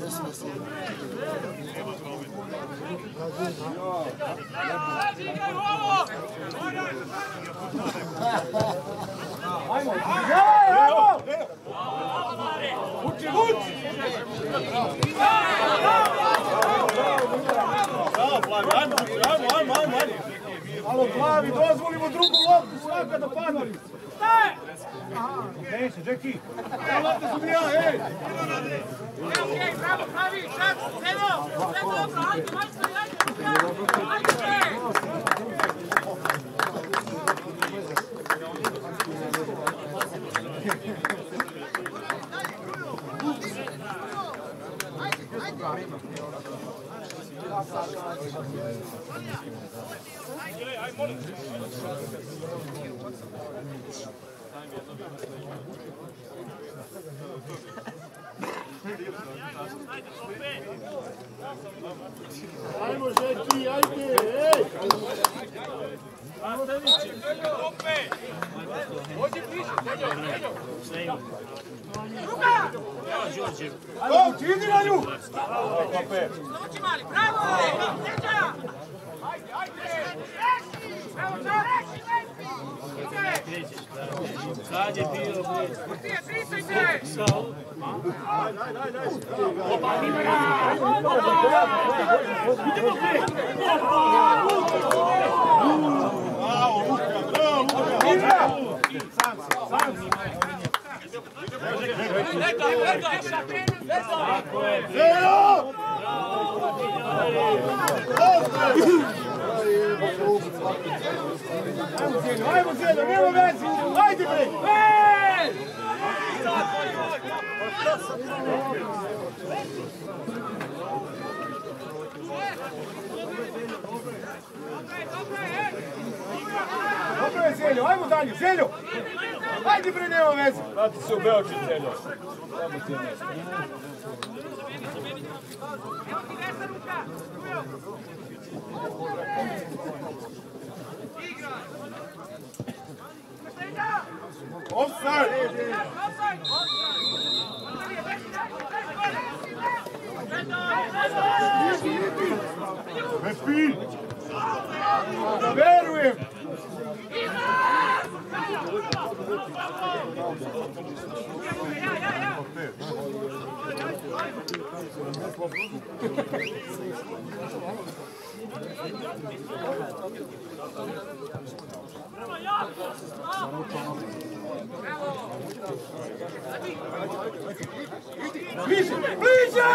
S1: Uči, uči! Bravo, Plavi, ajmo, ajmo, ajmo, ajmo! Alo, Plavi, dozvolimo drugu loptu, svaka da padne! Neće, Džeki! Ja lopta su mi ja, ej!
S7: Okej, bravo, Plavi, čas, Zeno! Sve dobro, ajde, majstori, ajde! Ajde!
S1: Ajmo, Žeki, ajde, ej!
S7: Dođi bliže, Zeno, Zeno!
S1: Ajmo, čini na nju!
S7: Dođi mali, bravo! Neđa! Ajde, ajde! Bravo, čas!
S5: Sad je bio blizu.
S7: Kurtije, pristajte!
S1: Ajde, ajde, ajde!
S5: Opa, Mimara! Idemo gdje?
S1: Bravo, Luka, bravo, Luka! Sam si, sam si!
S7: Neka, neka!
S5: Tako je.
S1: Zeno! Ajmo, Zeno, ajmo, Zeno, nema vezi! Ajde, bre!
S7: Ej!
S1: Dobro je, Zeljo, ajmo dalje, Zeljo! Ajde, bre, nema veze! Vrati se u Beočin, Zeljo.
S7: Evo ti desna ruka! Igraj!
S1: Offside! Ne pi! Da verujem! Bliže! Bliže!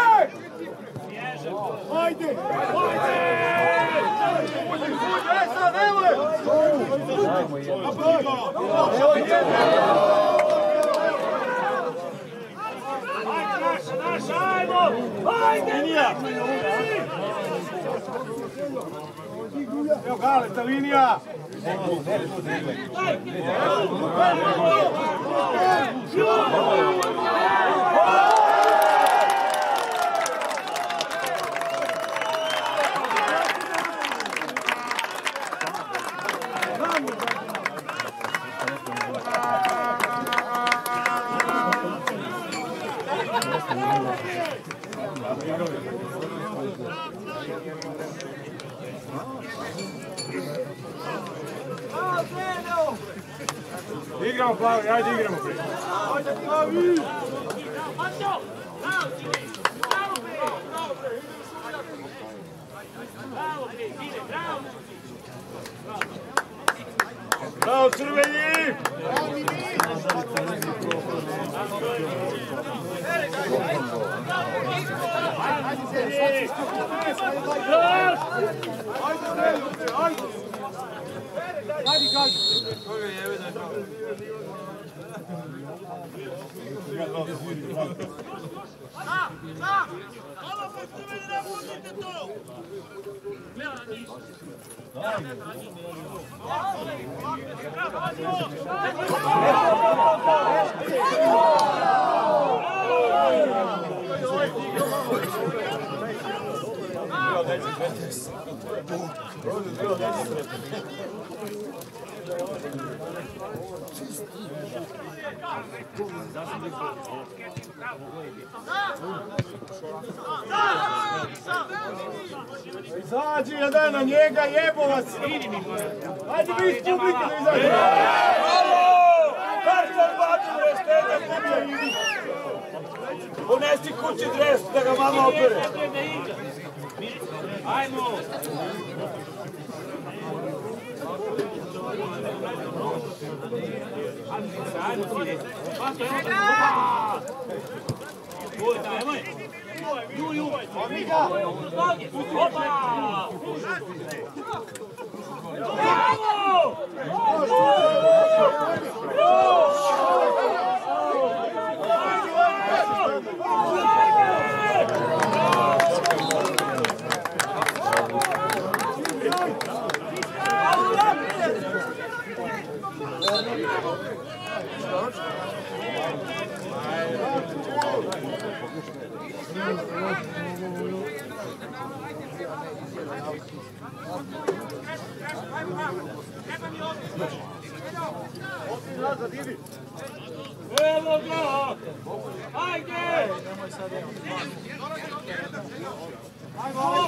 S1: Ajde! Aj sad, evo je! Evo Galeta, linija! Igramo, Plavi, ajde igramo. Ajde, Plavi! Bravo, crveni! Ajde, kaži! Zađi jedan na njega, jebovac! Ajde vi iz publike da izađe! Karton baču, bre, štedja kuća, idi! Ponesi kući dres da ga mama opere!
S5: Ajmo! Juju! Opa! Bravo! Evo ga! Ajde! Ajmo!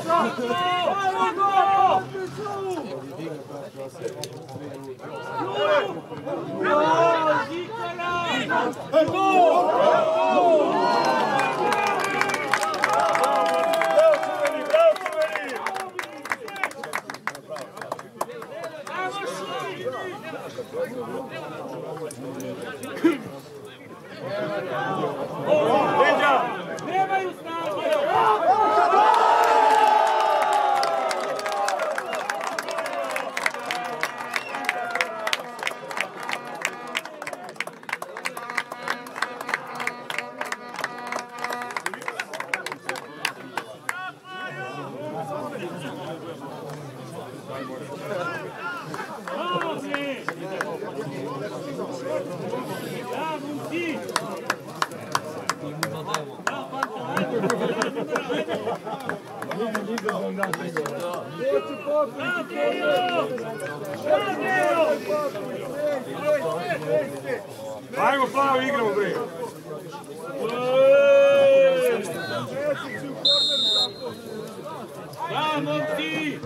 S5: Nemaju snage!
S1: Ajmo plavo, igramo bre!
S5: Da, momci!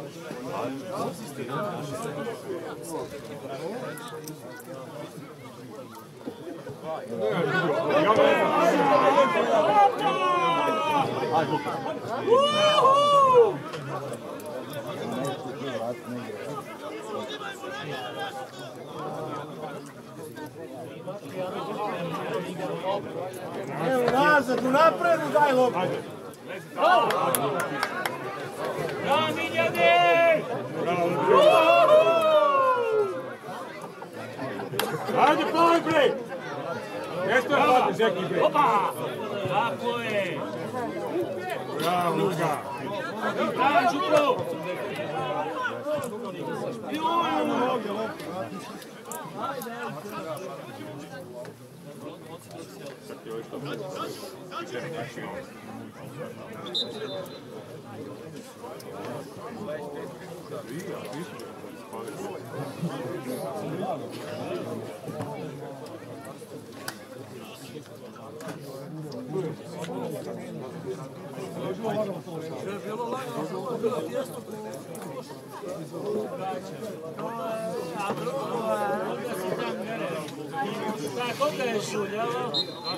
S1: Evo nazad, u napredu, daj lopu!
S5: Da, Miljane!
S1: Ajde, plavi bre! Nešto je hvatni zeki bre!
S5: Opa! Tako je!
S1: Bravo, Luka!
S5: Da, Čuko! Tako ga je šuljalo.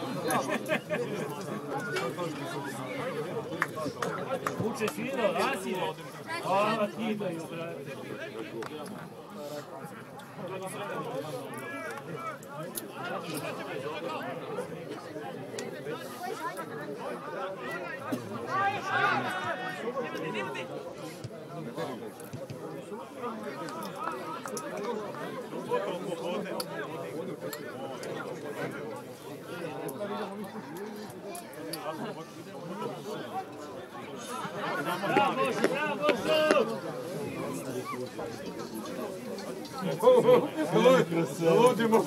S5: Uče fino, rasine. Ova kidaju, brate. Bravo, bravo, bravo!
S1: Ludimo!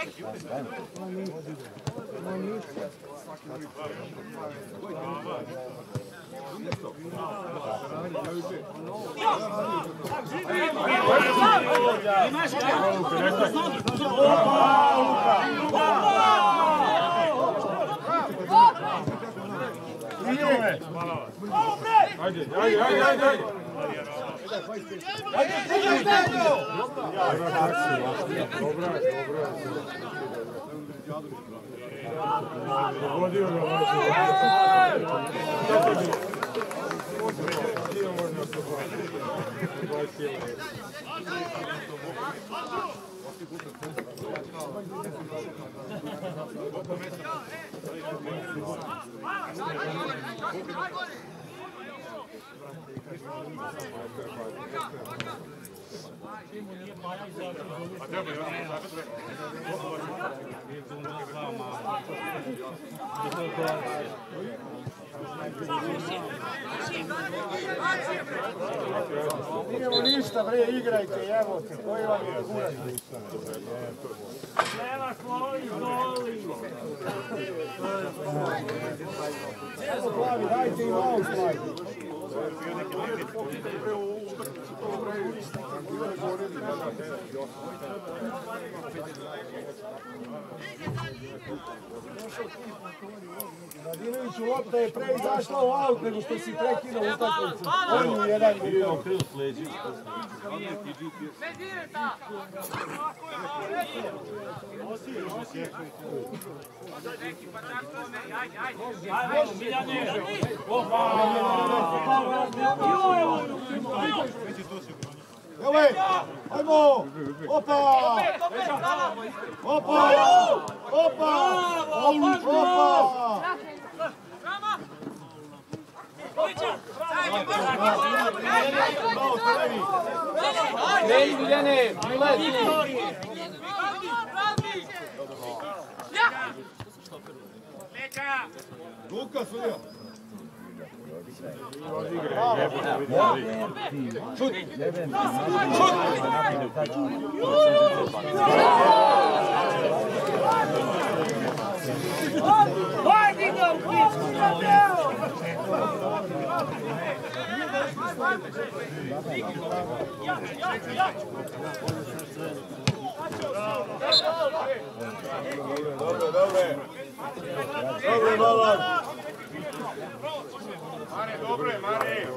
S1: Ajde, ajde, ajde, ajde! Dobra, dobra. Dogodio ga,
S8: Idemo ništa, bre, igrajte, evo te, koji vam je kurac.
S5: Nema svoji, zoli!
S8: Evo glavi, dajte im malo slavi. Radinoviću, lopta je pre izašla u aut nego što si prekinuo utakmicu. On je jedan milion.
S5: Ajde, Miljane!
S8: Evo je, ajmo! Opa! Opa! Opa! Opa!
S5: Ej, Miljane!
S8: Luka, sudija! Dobre, dobre. Dobre, balak.
S1: Mare, dobre, Mare!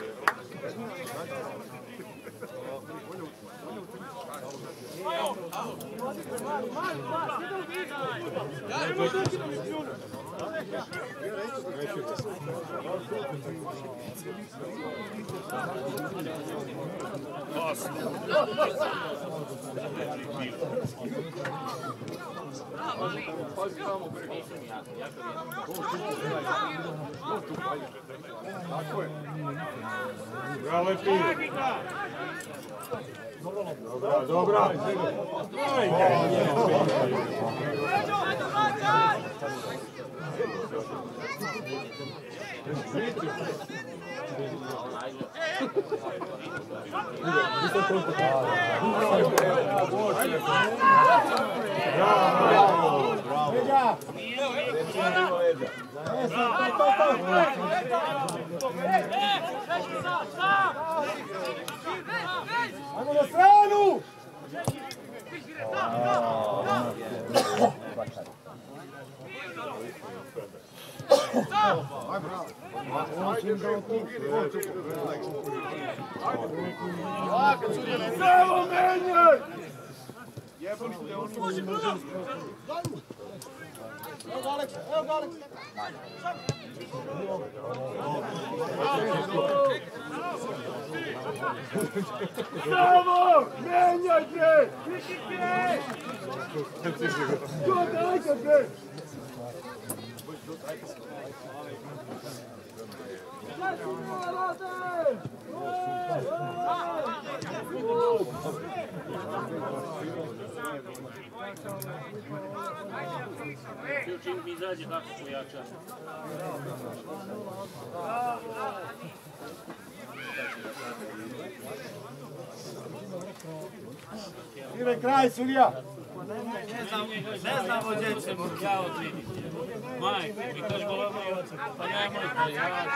S1: Bravo, Lepi! Dobra, dobra!
S8: Ajmo na stranu!
S1: Samo menjaj! Jebali ste oni.
S8: Evo ga Aleksa, evo ga Aleksa!
S1: Samo menjajte! To dajte bre!
S5: Čim mi izađe tako pojača.
S8: Ide kraj, sudija!
S5: Ne znamo gdje ćemo ja odviditi. Majko, mi kaš golema i oca. Pa nemojte, ja...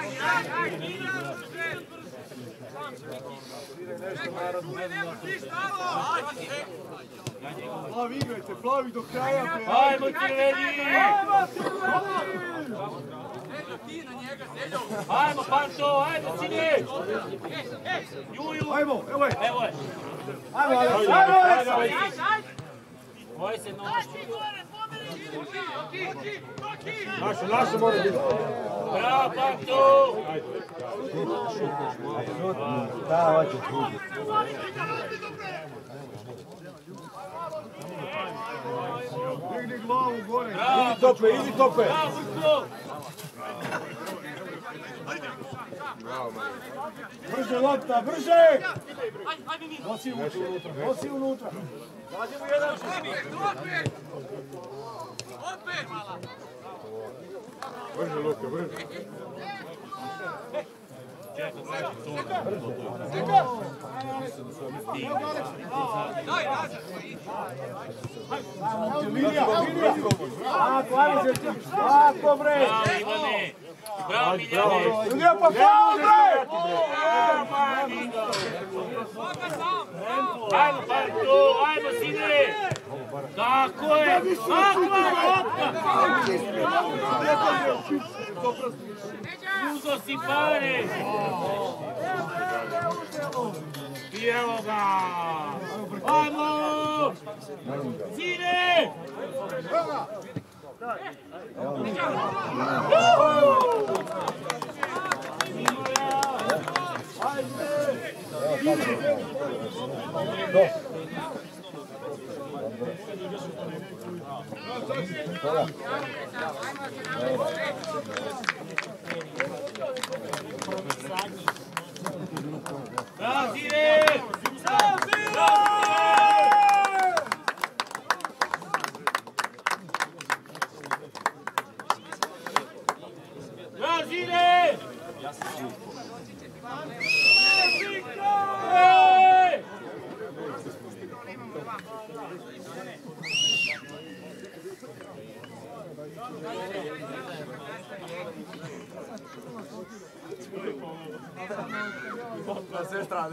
S1: Plavi igrajte, plavi do kraja.
S5: Ajmo crveni! Ajmo Panto, ajmo sine! Juju!
S1: Ajmo, evo je!
S5: Evo je!
S1: Ajmo, ajmo, ajmo!
S5: Boj se nošti!
S1: Naše, naše mora biti!
S5: Bravo Panto!
S8: Da, hoće.
S1: Digni glavu gore! Idi tope, idi tope! Brže lopta, brže! Nosi unutra, nosi unutra! Zađemo jedan šut! Brže Luka, brže! Milija, Milija! Ako, ajmo se, ako bre!
S5: Bravo Ivane! Bravo Miljane!
S1: Milija pa faul bre!
S5: Ajmo Panto, ajmo sine! Tako je! Takva lopta! Uzo si pare! I evo ga! Ajmo! Sine! Bravo, Sine! Brasile! Hey!
S4: Na sve strane.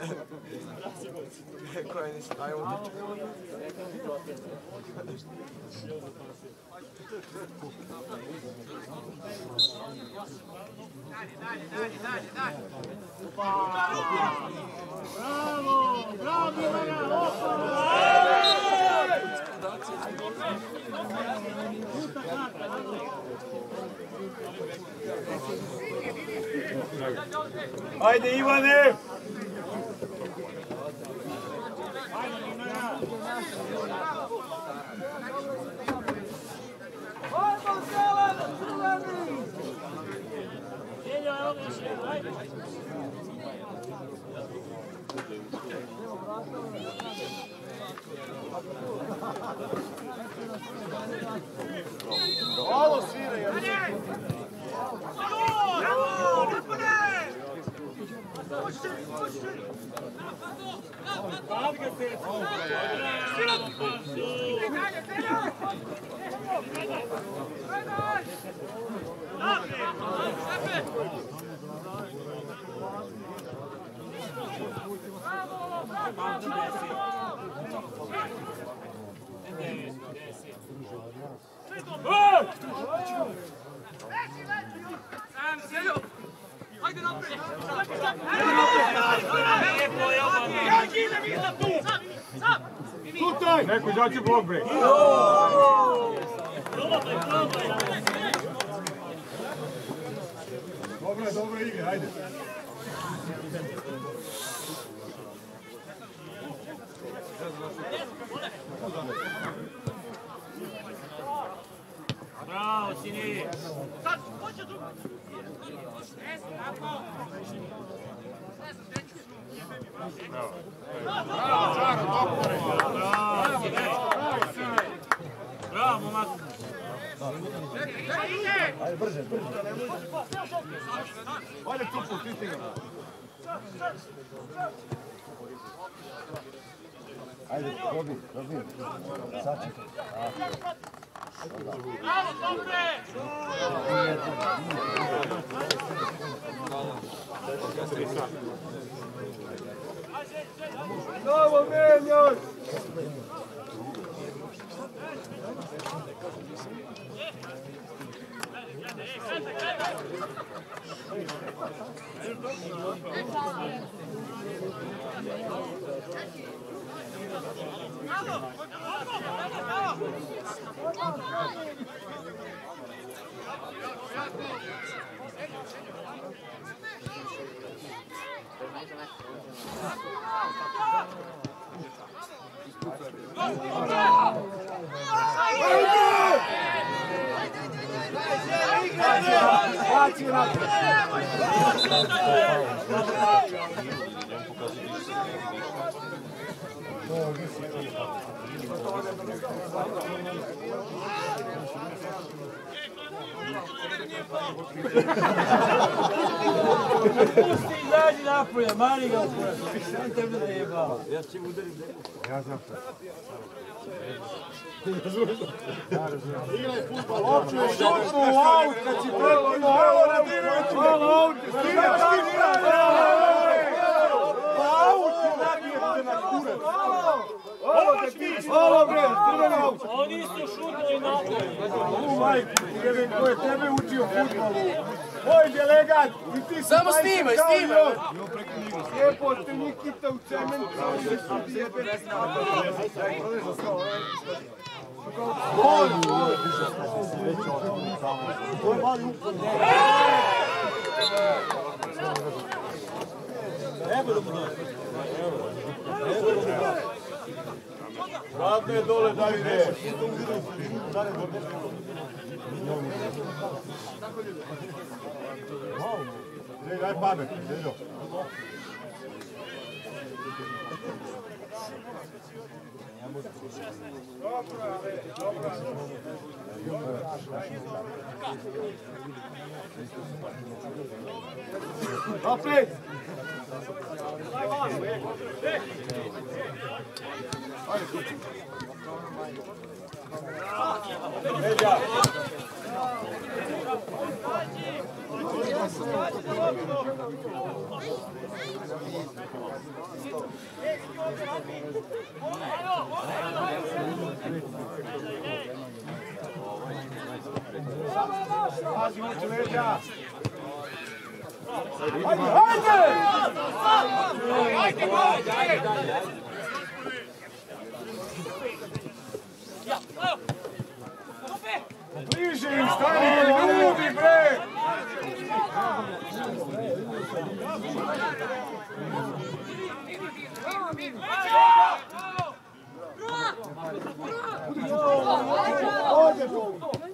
S4: Koje nisu, ajmo.
S8: Bravo, bravo Milana, opa!
S1: Ajde Ivane! Ovo svira je.
S7: Ajde naprijed!
S1: Tutaj! Neko izaći blok bre! Dobre, dobre igre, ajde!
S5: Bravo, Sini!
S7: Sad, hoće drugo!
S5: Bravo, momak!
S1: Ajde, brže, brže! Ajde, tupu, stisni ga!
S8: Ajde, probi, probi. Sačekaj.
S5: Bravo, Tope!
S1: Bravo, Menjor!
S10: Pusti, izađi napolje, mani ga upolje. Sam tebe da jebava. Ja ću udarim neku.
S8: Ja znam što.
S1: Igraj futbol, opću je šutnu u aut, kad si prekino, evo na Dinoviću, malo aut, stine šutna, pa aut je nabijete na kurac. Ovo da ti, ovo bre, crveni aut.
S10: Oni su šutnuli napolje.
S1: U majku, jebe, ko je tebe učio futbolu. Oj, delegat, i ti si
S2: Samo snimaj, snimaj.
S1: Lijepo ste Nikita u cementu, ovdje su ti jebe. Radne dole, Davide. Daj pamet, Dežo. Opet! Međa! Pazi, moći Međa! Hajde, hajde! Hajde, hajde! Bliže im stani, ljudi bre! Ovdje to!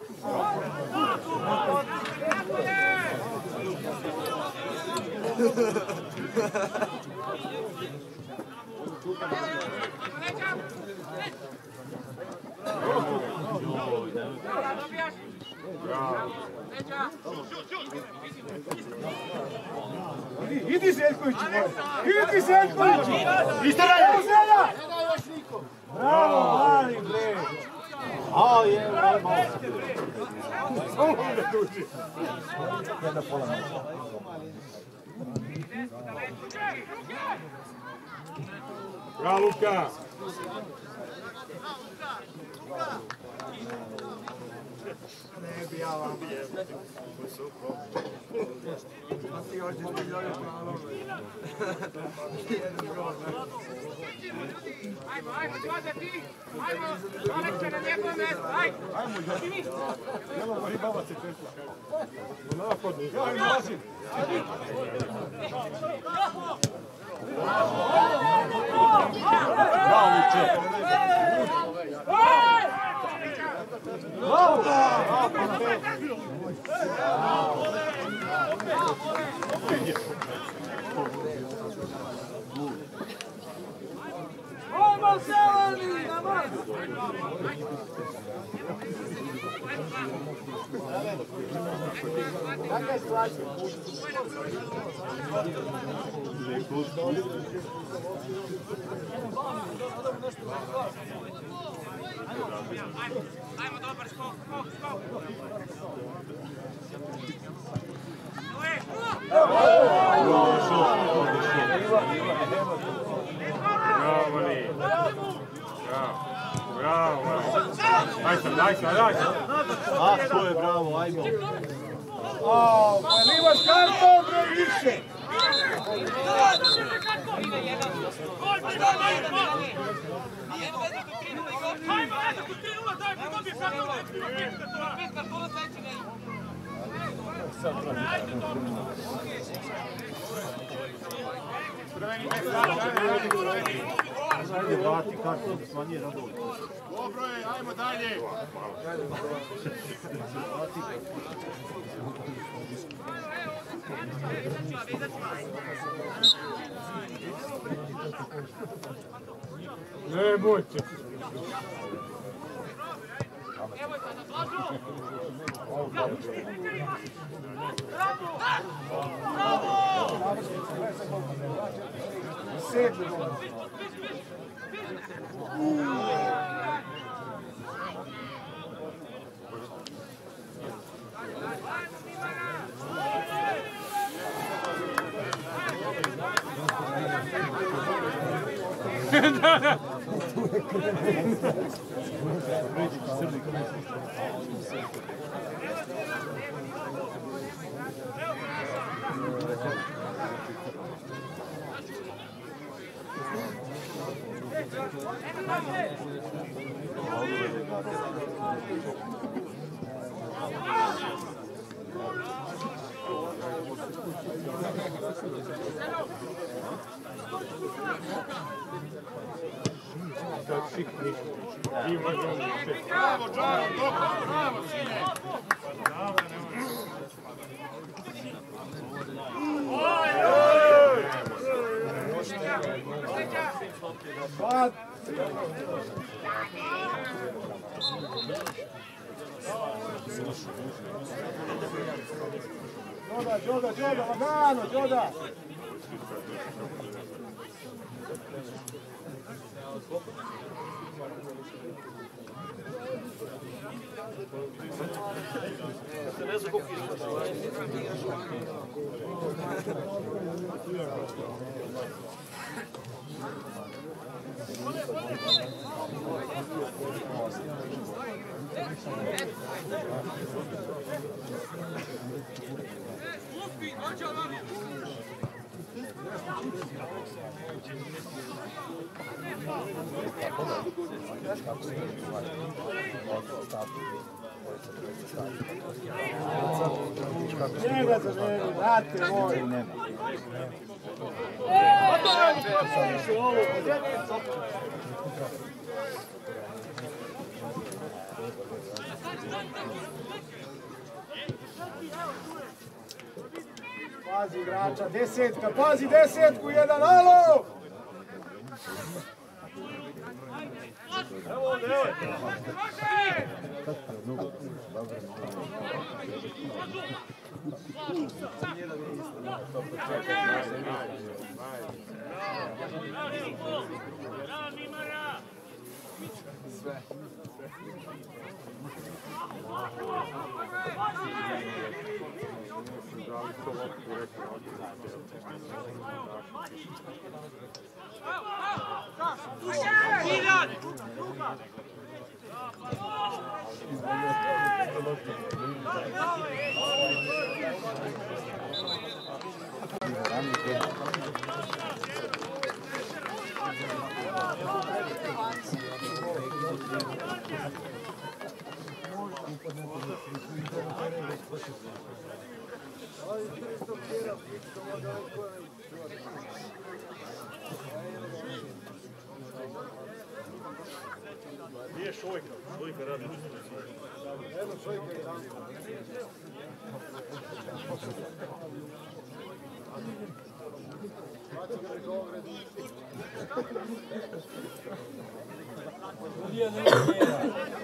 S1: Idi Zeljković, idi Zeljković! Ište dalje! Zelja! Bravo, mali bre! A je, malo. Samo da tuži. Jedna pola noća. Bravo, Luka! Ne bi ja vam. A ti hoćeš ti zove pravo.
S7: Ajmo, ajmo, Đode ti! Ajmo, Đorek će na njegovo mjesto, ajmo!
S1: Ajmo, Đorek. Jelo, gori babac je često. Napad, ja im lazim. Bravo, Luče. Bravo!
S10: Ajmo, zeleni, na vas!
S1: Kakva je situacija?
S7: Ajmo, dobar skok, skok, skok.
S3: Bravo, Li. Bravo. Bravo. Daj sam, daj sam, daj sam.
S1: A, to je bravo, ajmo. A, pa limaš karton, bre, više.
S7: Ajmo, ajde, tu tri nula, daj, pa dobije karton, pet kartona, sledeći ne ima.
S1: Ajde, vrati karton, smanji radov.
S9: Dobro je, ajmo dalje.
S3: Ne bojte.
S7: Evo je sada, Blažo!
S1: Sedmi.
S9: Bravo, Đaro, dobro, bravo, sine.
S1: Hvala. Đoda, Đoda, Đoda, lagano, Đoda. Njega zameni, brate moj. Pazi igrača, desetka, pazi desetku, jedan, alo! Evo ovdje, evo! Sve.
S9: Nije šojka, šojka radi.
S1: Evo šojka je tamo.
S10: Nije ne nije.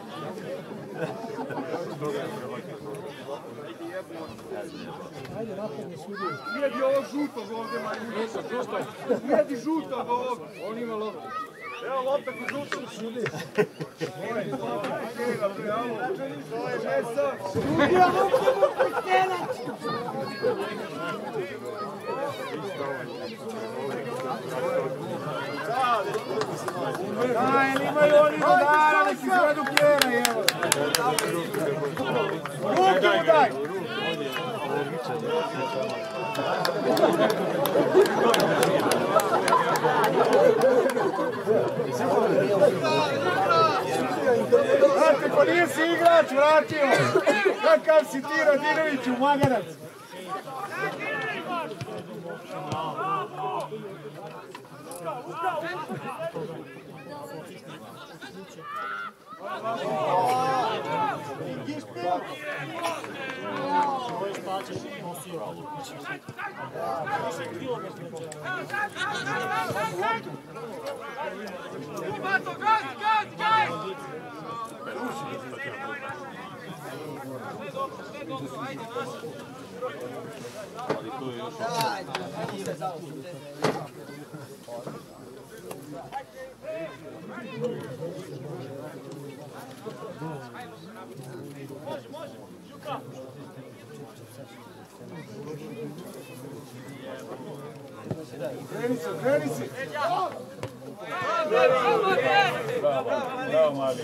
S8: Ajde, napadni sudi.
S1: Lijedi ovo žutog ovdje, Marija. Lijedi žutog ovdje. On ima loptu. Evo lopta kod žutog. Sudi. To je mesa.
S8: Sudija, lopta mu prstenac.
S1: Daj, nimaju oni udara, neki izvedu pjena, evo. Ruke mu daj. Znate, pa nije si igrač, vratio. Kakav si ti, Radinoviću, magarac. Kreni se, kreni se!
S3: Bravo, mali.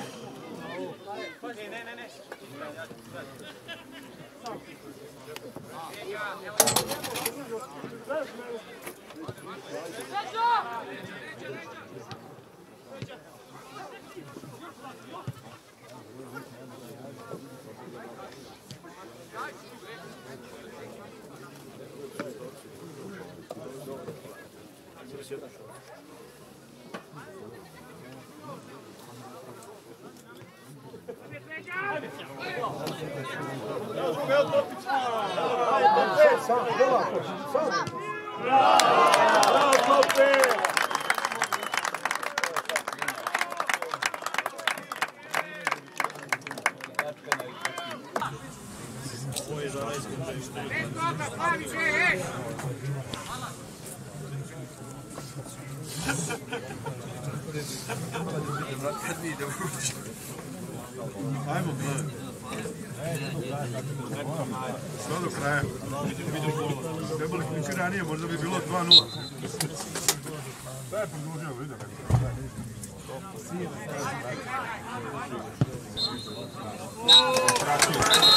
S1: Ajmo, gledaj. Sve do kraja. Trebali kući ranije, možda bi bilo dva nula. Sve je produžio, vidio nekako.